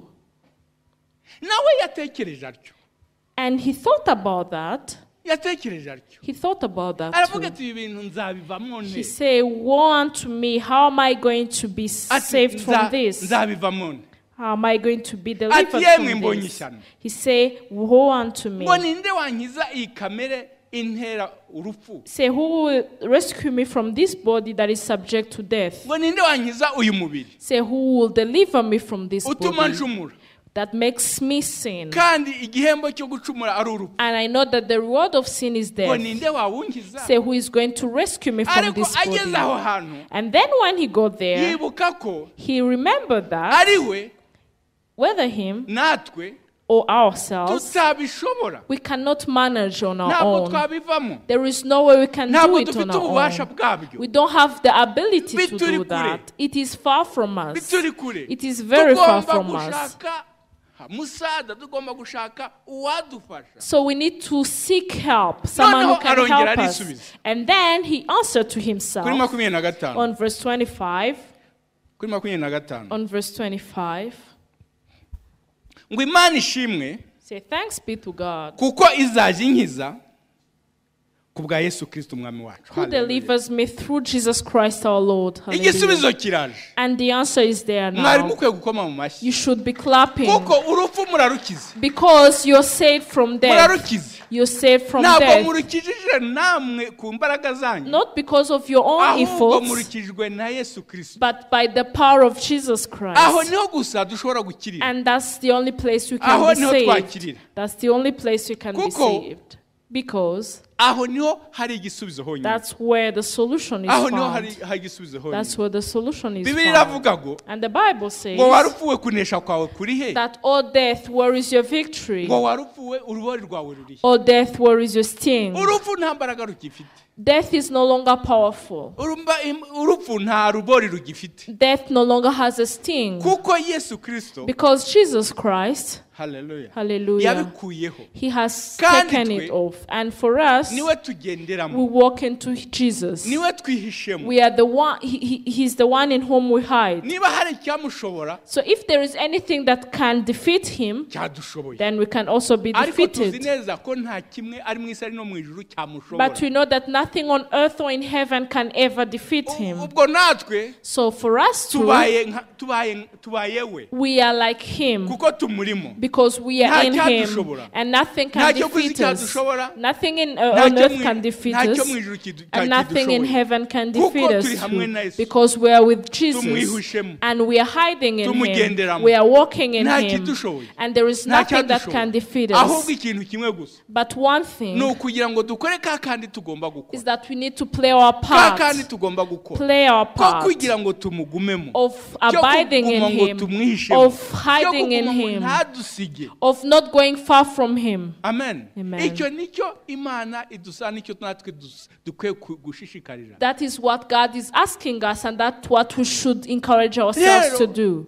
Nawe yatekereje atyo. And he thought about that. Yatekereje atyo. He thought about that Aravuga too. ati ibi bintu nzabivamo He nte? said, woe unto me, how am I going to be Ati saved from this? nzabivamo nte? How am I going to be delivered Ati yemwe from mbonye this? ishyano. He said, woe unto me. Ngo ninde wankiza iyi kamere intera urupfu? Say, who will rescue me from this body that is subject to death? Ngo ninde wankiza uyu mubiri Say, who will deliver me from this utuma body ncumura? that makes me sin? Kandi igihembo cyo gucumura ari urupfu. And I know that the reward of sin is Ngo death. ninde wawunkiza? Say, who is going to rescue me from Ariko this ageze body? aho hantu And then when he got there, yibuka ko he remembered that ari we whether him natwe or ourselves, tutabishobora, we cannot manage on our ntabwo own. twabivamo, There is no way we can do ntabwo it on dufite our ububasha own. bwabyo, We don't have the ability to Bituri do kure. that. It is far from us. bituri kure. It is very far Tugomba from us. gushaka musada, tugomba gushaka uwadufasha. So we need to seek help, someone who Noneho can arongera help us. arisubiza. And then he answered to Kuri himself 25, on verse 25. kuri 25 On verse 25, ngo Imana ishimwe say, thanks be to God kuko izajya inkiza ku bwa Yesu Kristo umwami wacu. who Hallelujah. delivers me through Jesus Christ our Lord. Hallelujah. Igisubizo kiraje. And the answer is there Mwari now. mukwiye gukoma mu mashyi You should be clapping kuko urupfu murarukize, because you're saved from death. murarukize. You're saved from Ntabwo death. murukijije namwe ku mbaraga zanyu, Not because of your own ahubwo efforts, murukijwe na Yesu Kristo. but by the power of Jesus Aho Christ. niho gusa dushobora gukirira, And that's the only place we aho can be niho saved. twakirira, That's the only place we can be Kuko saved. Because aho niho hari igisubizo honyine, that's where the solution is aho niho hari found. igisubizo That's honyine. where the solution is Bibiri found. iravuga ngo And the Bible says ngo warupfuwe kunesha kwawe kuri he? that, O death, where is your victory? Ngo warupfuwe urubori rwawe ruri he? O death, where is your sting? Urupfu nta mbaraga rugifite. Death is no longer powerful. Urupfu nta rubori rugifite, Death no longer has a sting. kuko Yesu Kristo, Because Jesus Christ, haleluya, hallelujah, yabikuyeho. he has Kandi taken twe it off. And for us, Niwe we tugenderamo, walk into Jesus. niwe twihishemo. We are the one, he's the one in whom we hide. Niba hari icyamushobora, So if there is anything that can defeat him, cyadushoboye. then we can also be Ariko tuzi defeated. neza ko nta kimwe ari mu isi ari no mu ijuru But cyamushobora. we know that nothing on earth or in heaven can ever defeat him. Ubwo natwe So for us too, tubaye we, we are like him kuko tumurimo. because we are Nta in him, cyadushobora. and nothing can Ntacyo ku isi defeat us. cyadushobora. Nothing on earth can defeat us, Ntacyo mu ijuru and nothing in kidushoboye. heaven can Kuko defeat us turi hamwe na too, Yesu. because we are with Jesus Tumwihishemo. and we are hiding in him. Tumugenderamo. We are walking in Nta him, kidushoboye. and there is Nta nothing that cyadushoboye. can defeat Ahubwo us. ikintu kimwe gusa, But one ni thing ukugira ngo dukore ka kandi tugomba is gukora, that we need to play our ka part, kandi tugomba gukora, play our ko part kugira ngo tumugumemo, of cyo abiding in kuguma ngo him, tumwihishemo, of hiding cyo in kuguma ngo him, ntadusige. of not going far from him. Amen. Amen. Icyo nicyo Imana idusaba, nicyo natwe dukwiye gushishikarira. That is what God is asking us, and that's what we should encourage ourselves to do.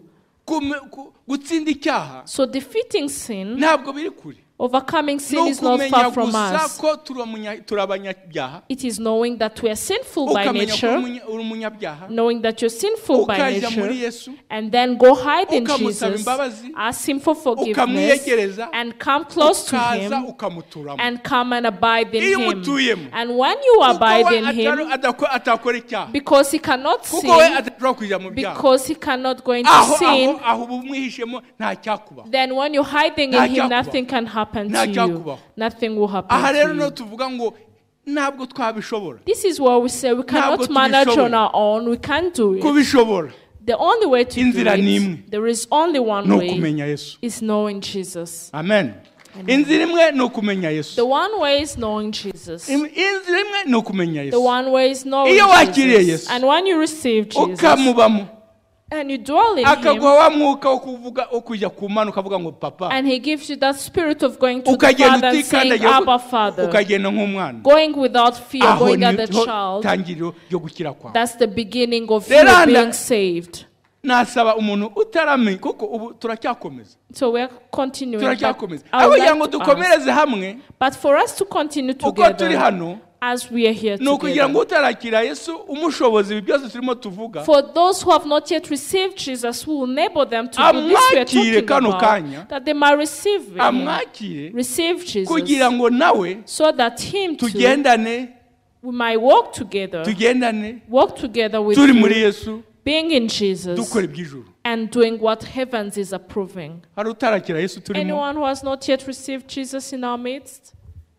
Gutsinda icyaha So defeating sin, ntabwo biri kure, overcoming ni sin is not ukumenya far from gusa us. ko turi abanyabyaha, It is knowing that we are sinful by ukamenya ko nature, uri umunyabyaha, knowing that you're sinful by ukajya muri nature, Yesu, and then go hide in ukamusaba Jesus, imbabazi, ask him for forgiveness, ukamwiyegereza, and come close to ukaza him, ukamuturamo. and come and abide in Iyo him. umutuyemo, And when you kuko abide we in him, atakora icyaha, because he cannot kuko we sin, adashobora kujya mu byaha, because he cannot go into aho sin, uba umwihishemo nta cyakubaho. then when you're hiding in him, nothing can happen to you. Nothing will happen Aha rero to no you. tuvuga ngo ntabwo twabishobora. This is why we say we cannot manage on our own. We can't do it. Kubishobora The only way to do Inzira ni it, imwe. there is only one ni way, ukumenya Yesu. is knowing Jesus. Amen. Inzira imwe ni ukumenya Yesu. The one way is knowing Jesus. Inzira imwe ni ukumenya The Yesu. one way is knowing Iyo wakiriye Jesus. Yesu, And when you receive Jesus, ukamubamo, and you dwell in akaguha him, wa mwuka wo kuvuga wo kujya ku mana ukavuga ngo papa, and he gives you that spirit of going to the ukagenda Father and saying, utikandagira Abba, Father, ukagenda nk'umwana, going without fear, aho going as a niho child. tangiriro ryo gukira kwawe. That's the beginning of Rero you anda- being saved. Nasaba umuntu utaramenya kuko ubu turacyakomeza So we're continuing. But, turacyakomeza I would kugira ngo like to ask, dukomereze hamwe but for us to continue uko turi together, hano, as we are here ni ukugira ngo together, utarakira Yesu umushobozi ibi byose turimo tuvuga for those who have not yet received Jesus, who will enable them to do this we are amwakire talking kano about, kanya, that they might receive him, amwakire receive Jesus, kugira ngo nawe so that him too, tugendane we might walk together with turi muri you, Yesu being in Jesus, dukora iby'ijuru. and doing what heavens is approving. Hari utarakira Yesu turimo, Anyone who has not yet received Jesus in our midst?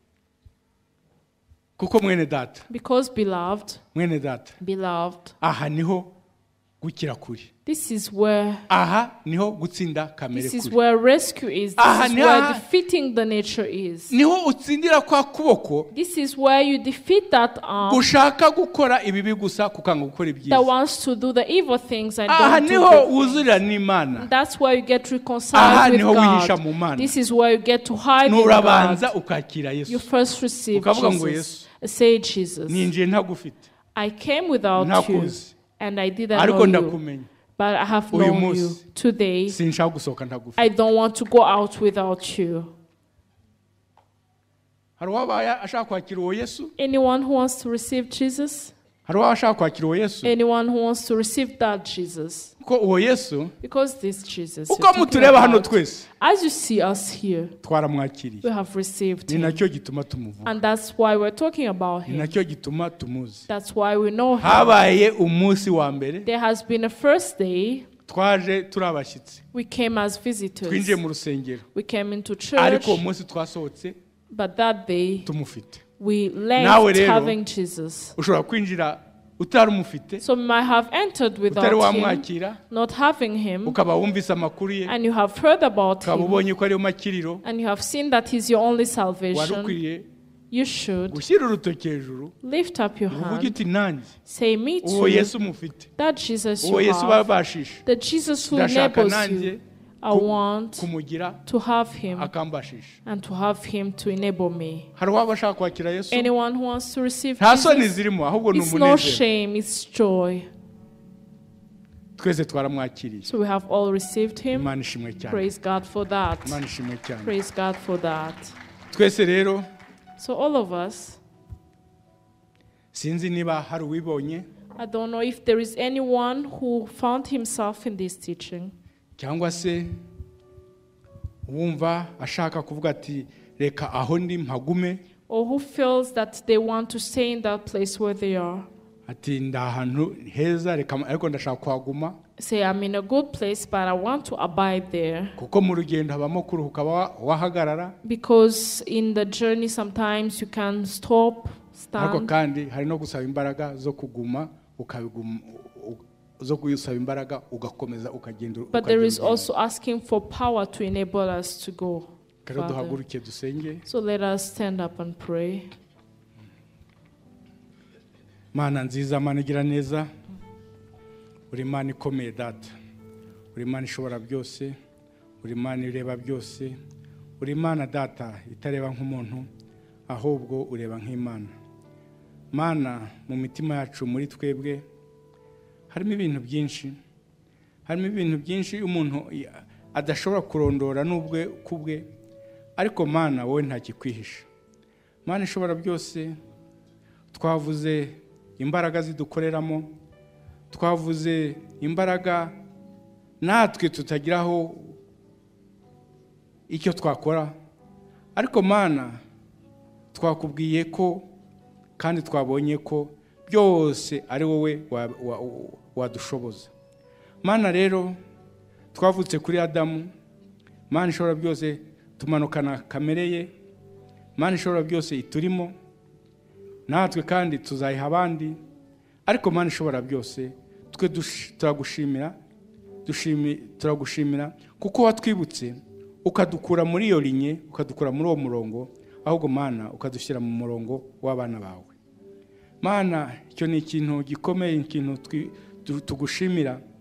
kuko mwene data, Because mwene data, beloved, aha niho gukira kuri, this is where aha niho gutsinda kamere This is kuri, where rescue is. Aha, This is ni where aha. defeating the nature is. niho utsindira kwa kuboko This is where you defeat that arm gushaka gukora ibibi gusa kukanga gukora that ibyiza. wants to do the evil things and Aha don't do niho good. wuzurira n'Imana, That's where you get aha reconciled with niho wihisha God. mu Mana. This is where you get to hide in Nurabanza God. ukakira You Yesu, first receive ukavuga ngo Jesus. Yesu, Say, Jesus, ninjiye ntagufite I came without you ntakuzi, and I didn't ariko know you, ndakumenya, but I have uyu known you. munsi Today, sinshaka gusohoka ntagufite. I don't want to go out without you. Hari uwabaye ashaka kwakira uwo Yesu? Anyone who wants to receive Jesus? Hari uwabaye ashaka kwakira uwo Yesu? Anyone who wants to receive that Jesus? Kuko uwo Yesu, Because this Jesus, uko you're talking mutureba hano about, twese as you see us here, twaramwakiriye, we have received ni him. nacyo gituma tumuvuga, And that's why we're talking about ni him. nacyo gituma tumuzi. That's why we know him. Habaye umunsi wa mbere There has been a first day. twaje turi abashyitsi, We came as visitors. twinjiye mu rusengero, We came into church, ariko uwo munsi twasohotse but that day tumufite. we Nawe left rero, having Jesus. ushobora kwinjira utarumufite, So we might have entered utari without him, wamwakira, not having him, ukaba wumvise amakuru ye, and you have heard about ukaba him, ubonye ko ariyo makiriro, and you have seen that he's your only wari salvation. ukwiye You should gushyira urutoki hejuru lift up your uvuge hand, uti nanjye say, me uwo too, Yesu mufite, that Jesus uwo you Yesu have, babashisha, the Jesus who ndashaka enables nanjye you. I want kumugira to have him akambashisha. and to have him to enable me. Hari uwaba ashaka kwakira Yesu? Anyone who wants to receive Nta soni Jesus, zirimo, ahubwo ni it's no umunezero. shame, it's joy. Twese twaramwakiriye. So we have all received him. Imana ishimwe cyane, Praise God for that. Imana ishimwe cyane. Praise God for that. Twese rero So all of us, sinzi niba hari uwibonye I don't know if there is anyone who found himself in this teaching, cyangwa se wumva ashaka kuvuga ati reka aho ndi mpagume, or who feels that they want to stay in that place where they are. ati ndi ahantu heza reka ariko ndashaka kuhaguma, Say, I'm in a good place, but I want to abide there. kuko mu rugendo habamo kuruhuka wahagarara, Because in the journey, sometimes you can stop, ariko stand, kandi hari no gusaba imbaraga zo kuguma ukabiguma, zo gusaba imbaraga ugakomeza ukagenda. but there is also asking for power to enable us to go Rero further. duhaguruke dusenge. So let us stand up and pray. Mana nziza, Mana igira neza, uri Imana ikomeye data, uri Imana ishobora byose, uri Imana ireba byose, uri Imana data itareba nk'umuntu, ahubwo ureba nk'Imana. Mana, mu mitima yacu muri twebwe harimo ibintu byinshi, harimo ibintu byinshi umuntu adashobora kurondora n'ubwe kubwe, ariko Mana wowe ntakikwihisha. Mana ishobora byose, twavuze imbaraga zidukoreramo, twavuze imbaraga natwe tutagiraho icyo twakora, ariko Mana twakubwiye ko kandi twabonye ko byose ari wowe wadushoboza. Mana rero twavutse kuri Adamu, Mana ishobora byose tumanukana kamere ye, Mana ishobora byose iturimo, natwe kandi tuzayiha abandi, ariko Mana ishobora byose twe turagushimira kuko watwibutse ukadukura muri iyo linye, ukadukura muri uwo murongo, ahubwo Mana ukadushyira mu murongo w'abana bawe. Mana icyo ni ikintu gikomeye, ikintu tugushimira,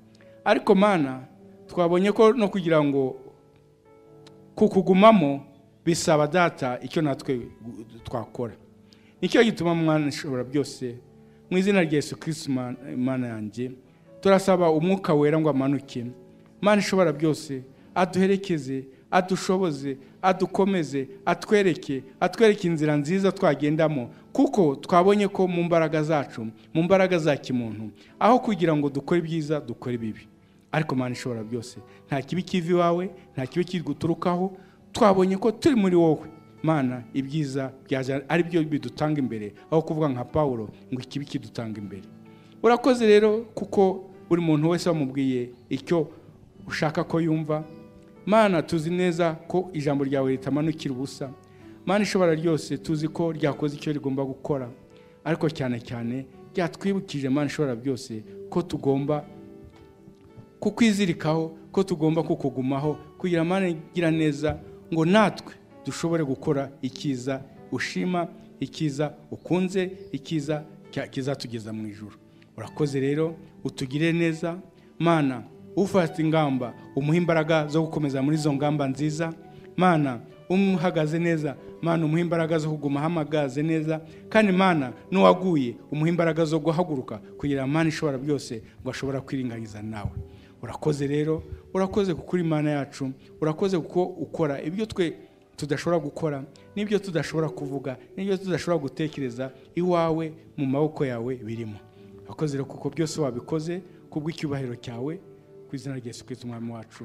ariko Mana twabonye ko no kugira ngo kukugumamo bisaba data icyo natwe twakora. Nicyo gituma Mwana ishobora byose mu izina rya Yesu Kristo Mana yanjye turasaba umwuka wera ngo amanuke. Mana ishobora byose aduherekeze, adushoboze, adukomeze, atwereke inzira nziza twagendamo, kuko twabonye ko mu mbaraga zacu, mu mbaraga za kimuntu, aho kugira ngo dukore ibyiza dukore ibibi. Ariko Mana ishobora byose nta kibi kivi wawe, nta kibi kiguturukaho. Twabonye ko turi muri wowe Mana, ibyiza byaje ari byo bidutanga imbere, aho kuvuga nka Paulo ngo ikibi kidutanga imbere. Urakoze rero kuko buri muntu wese wamubwiye icyo ushaka ko yumva. Mana tuzi neza ko ijambo ryawe ritamanukira ubusa. Mana ishobora ryose tuzi ko ryakoze icyo rigomba gukora, ariko cyane cyane ryatwibukije Mana ishobora byose ko tugomba kukwizirikaho, ko tugomba kukugumaho, kugira Mana igira neza ngo natwe dushobore gukora ikiza ushima, ikiza ukunze, ikiza kizatugeza mu ijuru. Urakoze rero utugire neza Mana, ufata ingamba umuha imbaraga zo gukomeza muri izo ngamba nziza. Mana umuhagaze neza, Mana umuha imbaraga zo kuguma hamagaze neza, kandi Mana n'uwaguye umuha imbaraga zo guhaguruka kugira Mana ishobora byose ngo ashobora kwiringaniza nawe. Urakoze rero, urakoze kukuri Mana yacu, urakoze kuko ukora ibyo twe tudashobora gukora, n'ibyo tudashobora kuvuga, n'ibyo tudashobora gutekereza, iwawe mu maboko yawe birimo. Urakoze rero kuko byose wabikoze kubw'icyubahiro cyawe, ku izina rya Yesu Kristo Umwami wacu,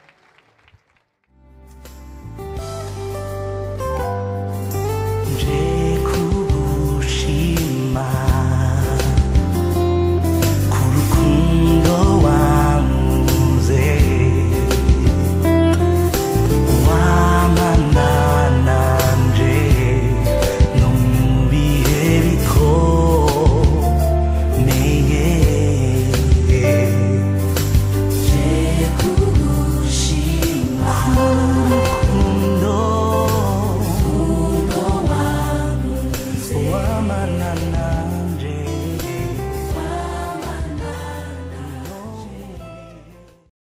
amen.